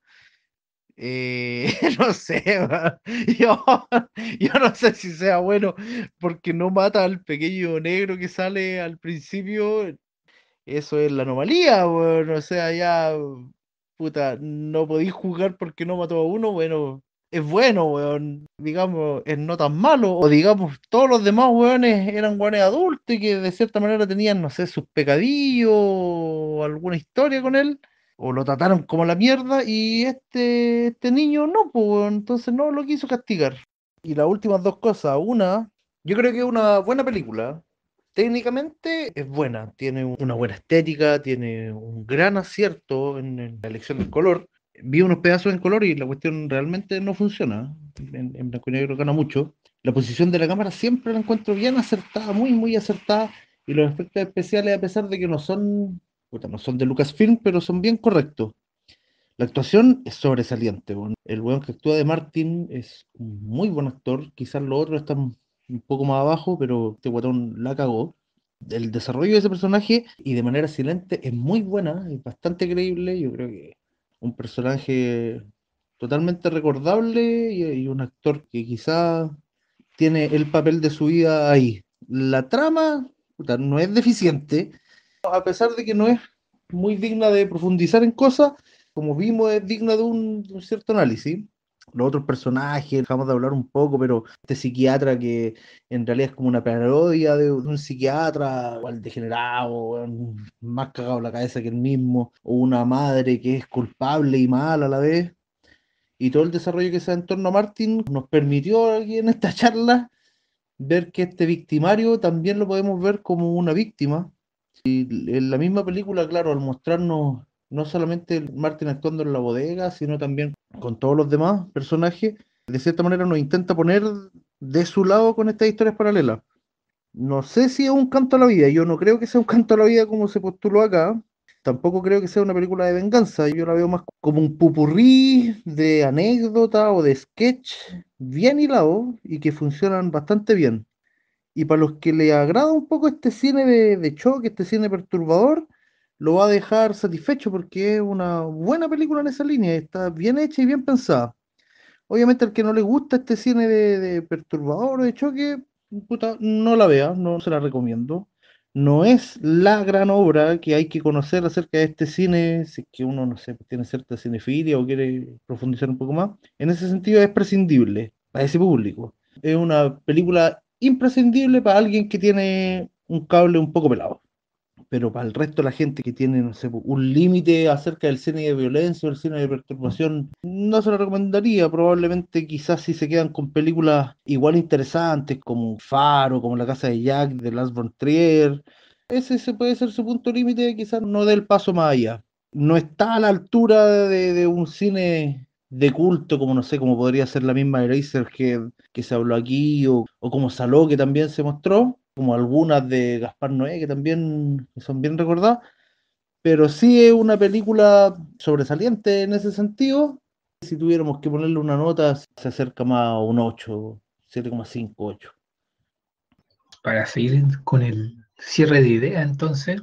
[SPEAKER 3] eh, no sé, va. yo, yo no sé si sea bueno porque no mata al pequeño negro que sale al principio. Eso es la anomalía, weón. O sea, ya, puta, no podéis jugar porque no mató a uno, bueno, es bueno, weón. Digamos, es no tan malo. O digamos, todos los demás weones eran weones adultos y que de cierta manera tenían, no sé, sus pecadillos o alguna historia con él. O lo trataron como la mierda y este, este niño no, pues, weón, entonces no lo quiso castigar. Y las últimas dos cosas, una, yo creo que es una buena película. Técnicamente es buena, tiene una buena estética, tiene un gran acierto en, en la elección del color. Vi unos pedazos en color y la cuestión realmente no funciona. En, en blanco y negro gana mucho. La posición de la cámara siempre la encuentro bien acertada, muy, muy acertada. Y los efectos especiales, a pesar de que no son, puta, no son de Lucasfilm, pero son bien correctos. La actuación es sobresaliente. Bueno. El weón que actúa de Martin es un muy buen actor. Quizás los otros están un poco más abajo, pero este guatón la cagó. El desarrollo de ese personaje y de manera silente es muy buena, es bastante creíble. Yo creo que un personaje totalmente recordable y, y un actor que quizás tiene el papel de su vida ahí. La trama, puta, no es deficiente, a pesar de que no es muy digna de profundizar en cosas, como vimos, es digna de un, de un cierto análisis. Los otros personajes, dejamos de hablar un poco, pero este psiquiatra que en realidad es como una parodia de, de un psiquiatra, igual degenerado, weón, más cagado en la cabeza que el mismo, o una madre que es culpable y mala a la vez. Y todo el desarrollo que se da en torno a Martin nos permitió aquí en esta charla ver que este victimario también lo podemos ver como una víctima. En la misma película, claro, al mostrarnos no solamente Martin actuando en la bodega, sino también con todos los demás personajes, de cierta manera nos intenta poner de su lado con estas historias paralelas. No sé si es un canto a la vida, yo no creo que sea un canto a la vida como se postuló acá, tampoco creo que sea una película de venganza, yo la veo más como un pupurrí de anécdota o de sketch bien hilado y que funcionan bastante bien. Y para los que les agrada un poco este cine de, de choque, este cine perturbador, lo va a dejar satisfecho porque es una buena película en esa línea, está bien hecha y bien pensada. Obviamente al que no le gusta este cine de, de perturbador o de choque, puta, no la vea, no se la recomiendo. No es la gran obra que hay que conocer acerca de este cine, si es que uno, no sé, tiene cierta cinefilia o quiere profundizar un poco más. En ese sentido es prescindible para ese público. Es una película imprescindible para alguien que tiene un cable un poco pelado. Pero para el resto de la gente que tiene, no sé, un límite acerca del cine de violencia o el cine de perturbación, no se lo recomendaría. Probablemente quizás si se quedan con películas igual interesantes como Faro, como La Casa de Jack, de Lars von Trier, ese se puede ser su punto límite, quizás no dé el paso más allá. No está a la altura de, de un cine de culto, como no sé, como podría ser la misma Eraserhead que se habló aquí, o, o como Saló, que también se mostró, como algunas de Gaspar Noé, que también son bien recordadas, pero sí es una película sobresaliente en ese sentido. Si tuviéramos que ponerle una nota, se acerca más a un ocho, siete coma cinco, ocho.
[SPEAKER 5] Para seguir con el cierre de idea, entonces,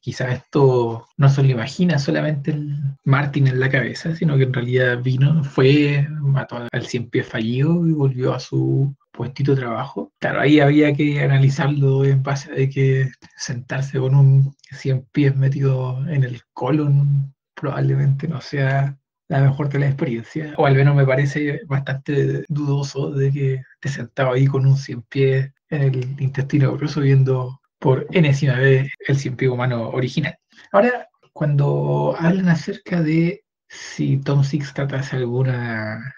[SPEAKER 5] quizás esto no se lo imagina solamente el Martin en la cabeza, sino que en realidad vino, fue, mató al cien pies fallido y volvió a su puestito de trabajo. Claro, ahí había que analizarlo en base a que sentarse con un cien pies metido en el colon probablemente no sea la mejor de las experiencias, o al menos me parece bastante dudoso de que esté sentado ahí con un cien pies en el intestino grueso viendo por enésima vez el cien pies humano original. Ahora, cuando hablan acerca de si Tom Six trata de hacer alguna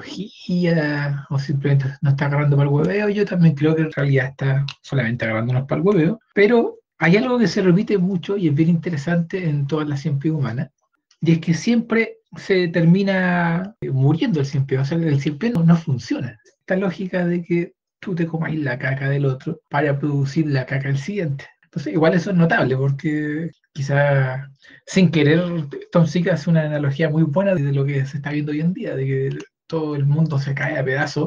[SPEAKER 5] analogía o simplemente no está agarrando para el hueveo, yo también creo que en realidad está solamente agarrándonos para el hueveo, pero hay algo que se repite mucho y es bien interesante en todas las cien pies humanas, y es que siempre se termina muriendo el cien pies, o sea, el cien pies no, no funciona. Esta lógica de que tú te comáis la caca del otro para producir la caca del siguiente. Entonces, igual eso es notable porque quizá sin querer Tom Six hace una analogía muy buena de lo que se está viendo hoy en día, de que todo el mundo se cae a pedazos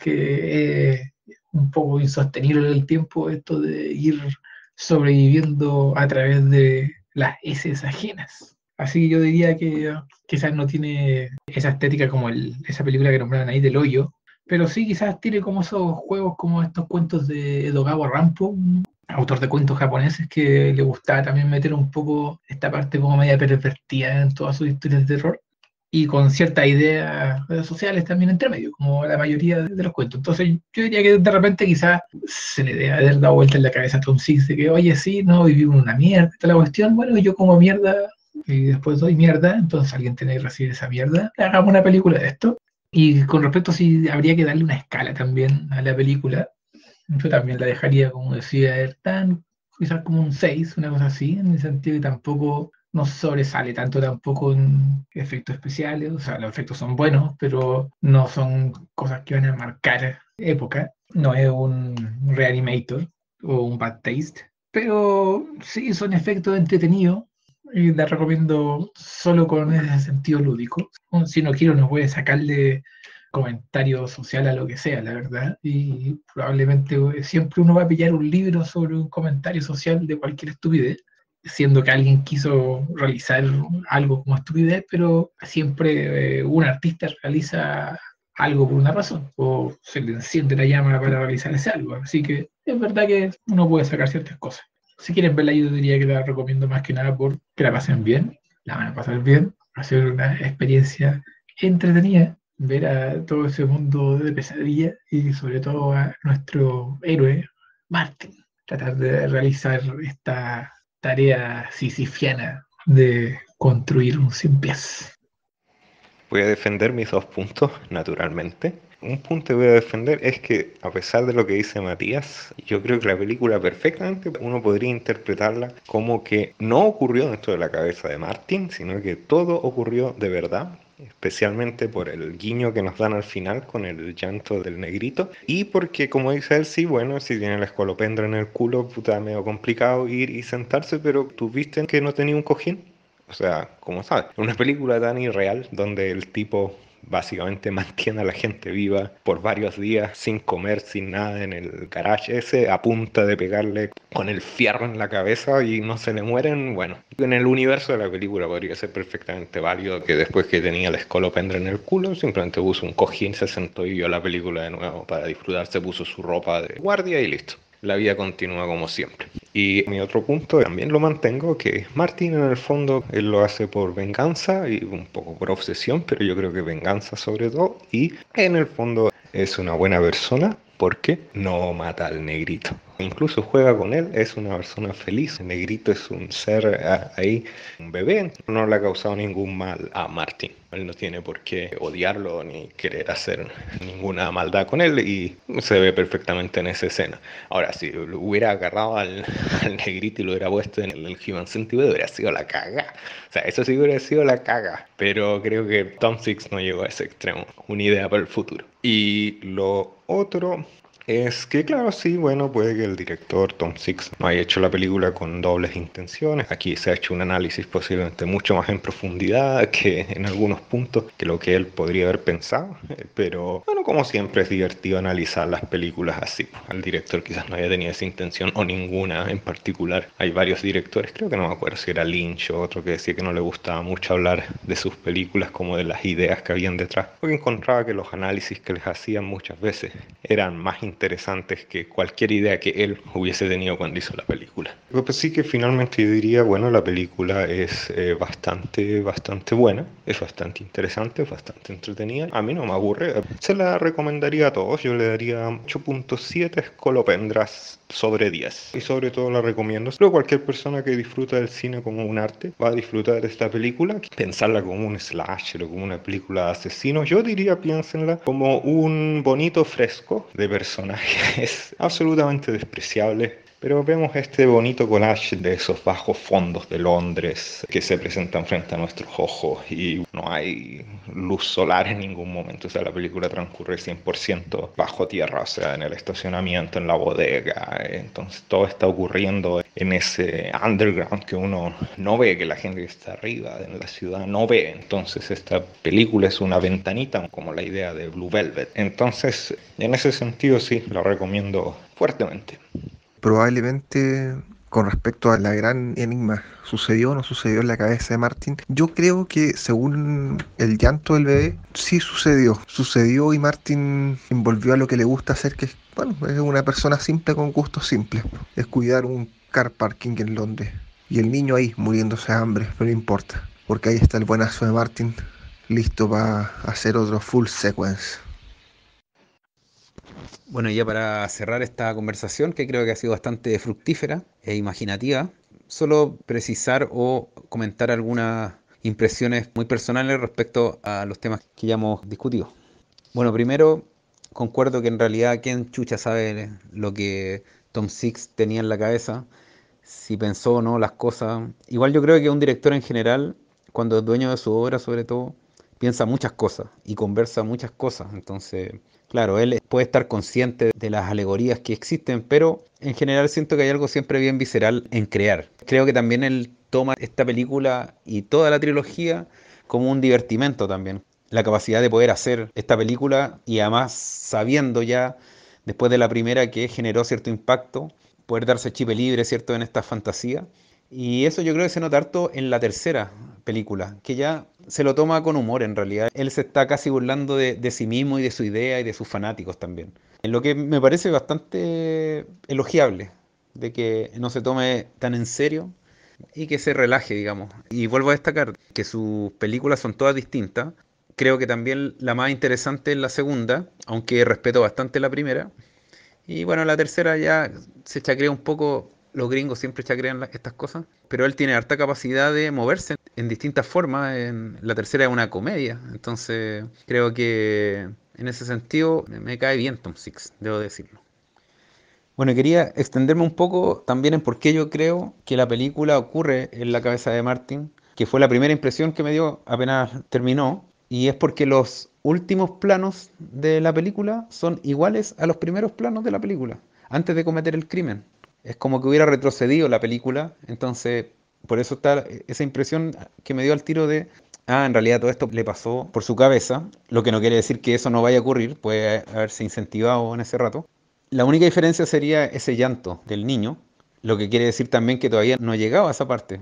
[SPEAKER 5] porque es un poco insostenible en el tiempo esto de ir sobreviviendo a través de las heces ajenas. Así que yo diría que quizás no tiene esa estética como el, esa película que nombraron ahí del hoyo, pero sí quizás tiene como esos juegos, como estos cuentos de Edogawa Rampo, un autor de cuentos japoneses que le gustaba también meter un poco esta parte como media pervertida en todas sus historias de terror, y con ciertas ideas sociales también entre medio, como la mayoría de los cuentos. Entonces yo diría que de repente quizás se le debe haber dado vuelta en la cabeza a Tom Six de que, oye, sí, no, vivimos una mierda, esta es la cuestión, bueno, yo como mierda y después doy mierda, entonces alguien tiene que recibir esa mierda, hagamos una película de esto. Y con respecto a si habría que darle una escala también a la película, yo también la dejaría, como decía Ertan, quizás como un seis, una cosa así, en el sentido que tampoco no sobresale tanto tampoco en efectos especiales, o sea, los efectos son buenos, pero no son cosas que van a marcar época, no es un Reanimator o un Bad Taste, pero sí son efectos entretenidos y la recomiendo solo con ese sentido lúdico. Si no quiero, no voy a sacarle comentario social a lo que sea, la verdad, y probablemente siempre uno va a pillar un libro sobre un comentario social de cualquier estupidez, siendo que alguien quiso realizar algo como estupidez, pero siempre eh, un artista realiza algo por una razón, o se le enciende la llama para realizar ese algo, así que es verdad que uno puede sacar ciertas cosas. Si quieren verla, yo diría que la recomiendo más que nada por que la pasen bien, la van a pasar bien, va a ser una experiencia entretenida, ver a todo ese mundo de pesadilla y sobre todo a nuestro héroe, Martin, tratar de realizar esta tarea sisifiana de construir un cien pies.
[SPEAKER 4] Voy a defender mis dos puntos, naturalmente. Un punto que voy a defender es que, a pesar de lo que dice Matías, yo creo que la película perfectamente uno podría interpretarla como que no ocurrió dentro de la cabeza de Martin, sino que todo ocurrió de verdad, especialmente por el guiño que nos dan al final con el llanto del negrito, y porque, como dice él, sí, bueno, si tiene la escolopendra en el culo, puta, medio complicado ir y sentarse, pero ¿tú viste que no tenía un cojín? O sea, como sabes, una película tan irreal donde el tipo básicamente mantiene a la gente viva por varios días sin comer, sin nada en el garage ese, a punta de pegarle con el fierro en la cabeza y no se le mueren. Bueno, en el universo de la película podría ser perfectamente válido que después que tenía la escolopendra en el culo, simplemente puso un cojín, se sentó y vio la película de nuevo para disfrutar, se puso su ropa de guardia y listo. La vida continúa como siempre. Y mi otro punto también lo mantengo, que Martin en el fondo él lo hace por venganza y un poco por obsesión, pero yo creo que venganza sobre todo, y en el fondo es una buena persona porque no mata al negrito. Incluso juega con él, es una persona feliz. El negrito es un ser ah, ahí, un bebé, no le ha causado ningún mal a Martin. Él no tiene por qué odiarlo ni querer hacer ninguna maldad con él y se ve perfectamente en esa escena. Ahora, si lo hubiera agarrado al, al negrito y lo hubiera puesto en el, el Human Centipede, hubiera sido la caga. O sea, eso sí hubiera sido la caga. Pero creo que Tom Six no llegó a ese extremo. Una idea para el futuro. Y lo otro, Es que claro, sí, bueno, puede que el director Tom Six no haya hecho la película con dobles intenciones. Aquí se ha hecho un análisis posiblemente mucho más en profundidad que en algunos puntos que lo que él podría haber pensado. Eh, Pero bueno, como siempre es divertido analizar las películas así. El director quizás no haya tenido esa intención o ninguna en particular. Hay varios directores, creo que no me acuerdo si era Lynch o otro que decía que no le gustaba mucho hablar de sus películas como de las ideas que habían detrás, porque encontraba que los análisis que les hacían muchas veces eran más interesantes que cualquier idea que él hubiese tenido cuando hizo la película. Pero pues sí que finalmente yo diría, bueno, la película es eh, bastante, bastante buena, es bastante interesante, es bastante entretenida. A mí no me aburre, se la recomendaría a todos, yo le daría ocho punto siete escolopendras sobre diez. Y sobre todo la recomiendo. Pero cualquier persona que disfruta del cine como un arte va a disfrutar de esta película. Pensarla como un slasher o como una película de asesinos, yo diría piénsenla como un bonito fresco de personajes absolutamente despreciables. Pero vemos este bonito collage de esos bajos fondos de Londres que se presentan frente a nuestros ojos y no hay luz solar en ningún momento. O sea, la película transcurre cien por ciento bajo tierra, o sea, en el estacionamiento, en la bodega. Entonces todo está ocurriendo en ese underground que uno no ve, que la gente que está arriba en la ciudad no ve. Entonces esta película es una ventanita, como la idea de Blue Velvet. Entonces, en ese sentido sí, la recomiendo fuertemente.
[SPEAKER 6] Probablemente con respecto a la gran enigma, ¿sucedió o no sucedió en la cabeza de Martin? Yo creo que según el llanto del bebé, sí sucedió. Sucedió y Martin volvió a lo que le gusta hacer, que es, bueno, es una persona simple con gustos simples. Es cuidar un car parking en Londres. Y el niño ahí muriéndose de hambre, pero no importa. Porque ahí está el buenazo de Martin, listo para hacer otro full sequence.
[SPEAKER 2] Bueno, y ya para cerrar esta conversación, que creo que ha sido bastante fructífera e imaginativa, solo precisar o comentar algunas impresiones muy personales respecto a los temas que ya hemos discutido. Bueno, primero, concuerdo que en realidad quién chucha sabe lo que Tom Six tenía en la cabeza, si pensó o no las cosas. Igual yo creo que un director en general, cuando es dueño de su obra sobre todo, piensa muchas cosas y conversa muchas cosas. Entonces, claro, él puede estar consciente de las alegorías que existen, pero en general siento que hay algo siempre bien visceral en crear. Creo que también él toma esta película y toda la trilogía como un divertimento también. La capacidad de poder hacer esta película y además sabiendo ya, después de la primera, que generó cierto impacto, poder darse chip libre, ¿cierto?, en esta fantasía. Y eso yo creo que se nota harto en la tercera película, que ya se lo toma con humor en realidad. Él se está casi burlando de, de sí mismo y de su idea y de sus fanáticos también. En lo que me parece bastante elogiable, de que no se tome tan en serio y que se relaje, digamos. Y vuelvo a destacar que sus películas son todas distintas. Creo que también la más interesante es la segunda, aunque respeto bastante la primera. Y bueno, la tercera ya se chacrea un poco, los gringos siempre chacrean la- estas cosas, pero él tiene harta capacidad de moverse en distintas formas. En, la tercera es una comedia, entonces creo que en ese sentido me, me cae bien Tom Six, debo decirlo. Bueno, quería extenderme un poco también en por qué yo creo que la película ocurre en la cabeza de Martin, que fue la primera impresión que me dio apenas terminó, y es porque los últimos planos de la película son iguales a los primeros planos de la película, antes de cometer el crimen. Es como que hubiera retrocedido la película, entonces por eso está esa impresión que me dio al tiro de, ah, en realidad todo esto le pasó por su cabeza, lo que no quiere decir que eso no vaya a ocurrir, puede haberse incentivado en ese rato. La única diferencia sería ese llanto del niño, lo que quiere decir también que todavía no ha llegado a esa parte.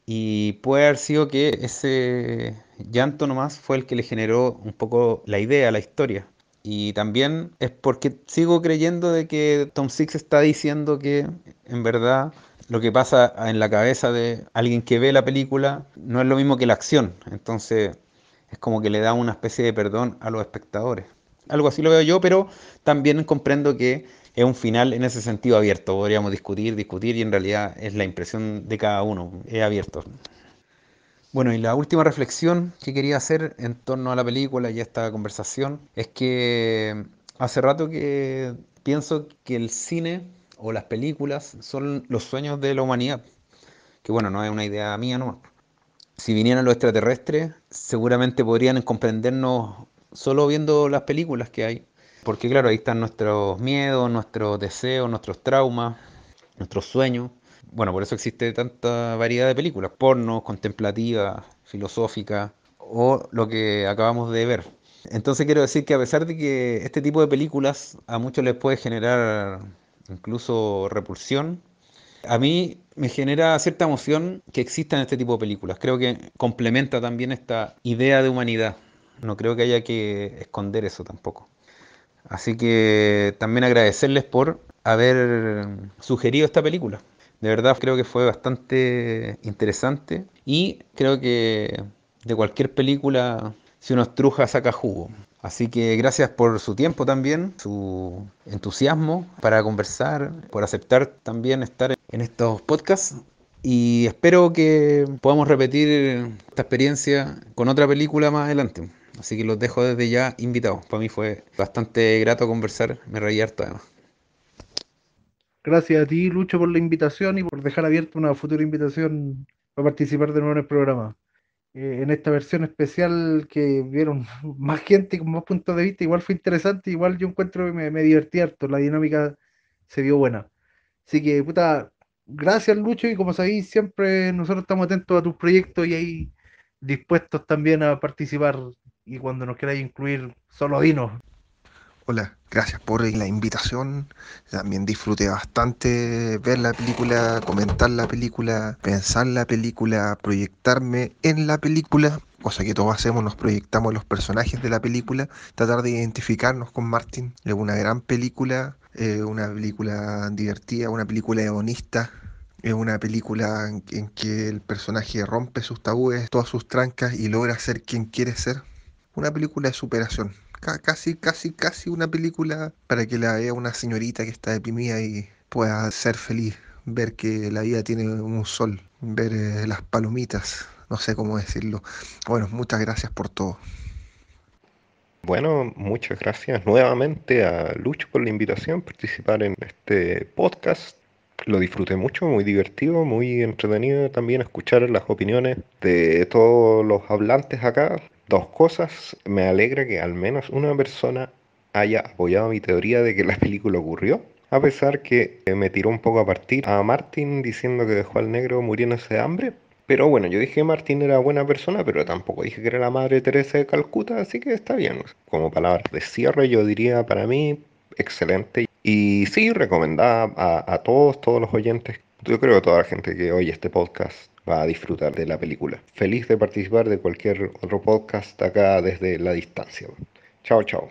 [SPEAKER 2] Y puede haber sido que ese llanto nomás fue el que le generó un poco la idea, la historia. Y también es porque sigo creyendo de que Tom Six está diciendo que en verdad lo que pasa en la cabeza de alguien que ve la película no es lo mismo que la acción. Entonces es como que le da una especie de perdón a los espectadores. Algo así lo veo yo, pero también comprendo que es un final en ese sentido abierto. Podríamos discutir, discutir y en realidad es la impresión de cada uno, es abierto. Bueno, y la última reflexión que quería hacer en torno a la película y a esta conversación es que hace rato que pienso que el cine o las películas son los sueños de la humanidad, que bueno, no es una idea mía, no. Si vinieran los extraterrestres, seguramente podrían comprendernos solo viendo las películas que hay. porque claro, ahí están nuestros miedos, nuestros deseos, nuestros traumas, nuestros sueños. Bueno, por eso existe tanta variedad de películas, porno, contemplativas, filosóficas o lo que acabamos de ver. Entonces quiero decir que a pesar de que este tipo de películas a muchos les puede generar incluso repulsión, a mí me genera cierta emoción que existan este tipo de películas. Creo que complementa también esta idea de humanidad. No creo que haya que esconder eso tampoco. Así que también agradecerles por haber sugerido esta película. De verdad creo que fue bastante interesante y creo que de cualquier película, si uno estruja, saca jugo. Así que gracias por su tiempo también, su entusiasmo para conversar, por aceptar también estar en estos podcasts. Y espero que podamos repetir esta experiencia con otra película más adelante. Así que los dejo desde ya invitados. Para mí fue bastante grato conversar, me reí harto además.
[SPEAKER 3] Gracias a ti, Lucho, por la invitación y por dejar abierta una futura invitación para participar de nuevo en el programa. Eh, en esta versión especial que vieron más gente con más puntos de vista, igual fue interesante, igual yo encuentro que me, me divertí harto, la dinámica se vio buena. Así que, puta, gracias, Lucho, y como sabéis, siempre nosotros estamos atentos a tus proyectos y ahí dispuestos también a participar, y cuando nos queráis incluir, solo dinos.
[SPEAKER 6] Hola, gracias por la invitación. También disfruté bastante ver la película, comentar la película, pensar la película, proyectarme en la película, cosa que todos hacemos, nos proyectamos en los personajes de la película, tratar de identificarnos con Martin. Es una gran película, eh, una película divertida, una película hedonista. Es una película en, en que el personaje rompe sus tabúes, todas sus trancas y logra ser quien quiere ser. Una película de superación. Casi, casi, casi una película para que la vea una señorita que está deprimida y pueda ser feliz, ver que la vida tiene un sol, ver eh, las palomitas, no sé cómo decirlo. Bueno, muchas gracias por todo.
[SPEAKER 4] Bueno, muchas gracias nuevamente a Lucho por la invitación a participar en este podcast. Lo disfruté mucho, muy divertido, muy entretenido también escuchar las opiniones de todos los hablantes acá. Dos cosas, me alegra que al menos una persona haya apoyado mi teoría de que la película ocurrió, a pesar que me tiró un poco a partir a Martin diciendo que dejó al negro muriéndose de hambre. Pero bueno, yo dije que Martin era buena persona, pero tampoco dije que era la madre Teresa de Calcuta, así que está bien. Como palabras de cierre yo diría para mí, excelente. Y sí, recomendada a, a todos, todos los oyentes. Yo creo que toda la gente que oye este podcast va a disfrutar de la película. Feliz de participar de cualquier otro podcast acá desde la distancia. Chao, chao.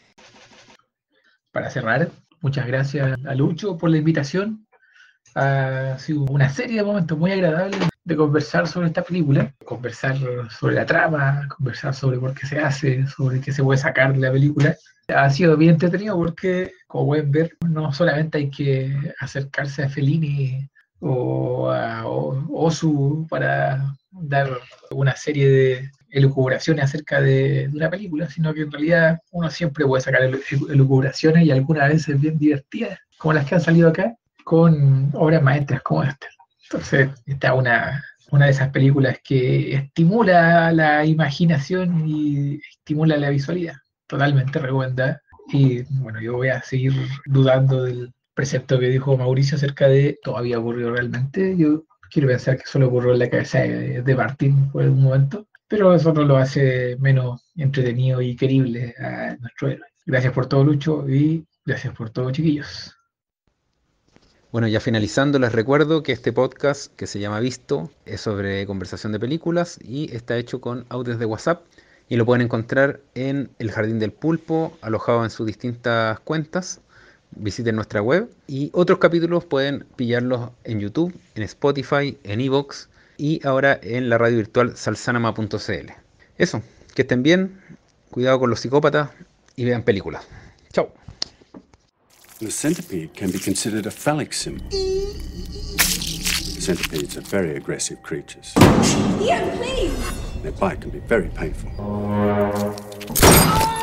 [SPEAKER 5] Para cerrar, muchas gracias a Lucho por la invitación. Ha sido una serie de momentos muy agradables de conversar sobre esta película, conversar sobre la trama, conversar sobre por qué se hace, sobre qué se puede sacar de la película. Ha sido bien entretenido porque, como pueden ver, no solamente hay que acercarse a Fellini o a Ozu para dar una serie de elucubraciones acerca de, de una película, sino que en realidad uno siempre puede sacar elucubraciones y algunas veces bien divertidas, como las que han salido acá, con obras maestras como esta. Entonces, esta es una, una de esas películas que estimula la imaginación y estimula la visualidad. Totalmente recomendada. Y bueno, yo voy a seguir dudando del precepto que dijo Mauricio acerca de todavía ocurrió realmente. Yo quiero pensar que solo ocurrió en la cabeza de, de Martín por algún momento, pero eso no lo hace menos entretenido y querible a nuestro héroe. Gracias por todo, Lucho, y gracias por todo, chiquillos.
[SPEAKER 2] Bueno, ya finalizando, les recuerdo que este podcast, que se llama Visto, es sobre conversación de películas y está hecho con audios de WhatsApp y lo pueden encontrar en El Jardín del Pulpo, alojado en sus distintas cuentas. Visiten nuestra web y otros capítulos pueden pillarlos en YouTube, en Spotify, en iVoox y ahora en la radio virtual salsanama punto c l. Eso, que estén bien, cuidado con los psicópatas y vean películas. Chao.
[SPEAKER 1] The centipede can be considered a phallic symbol. Centipedes are very aggressive creatures.
[SPEAKER 7] Yeah, please!
[SPEAKER 1] Their bite can be very painful.
[SPEAKER 7] Oh!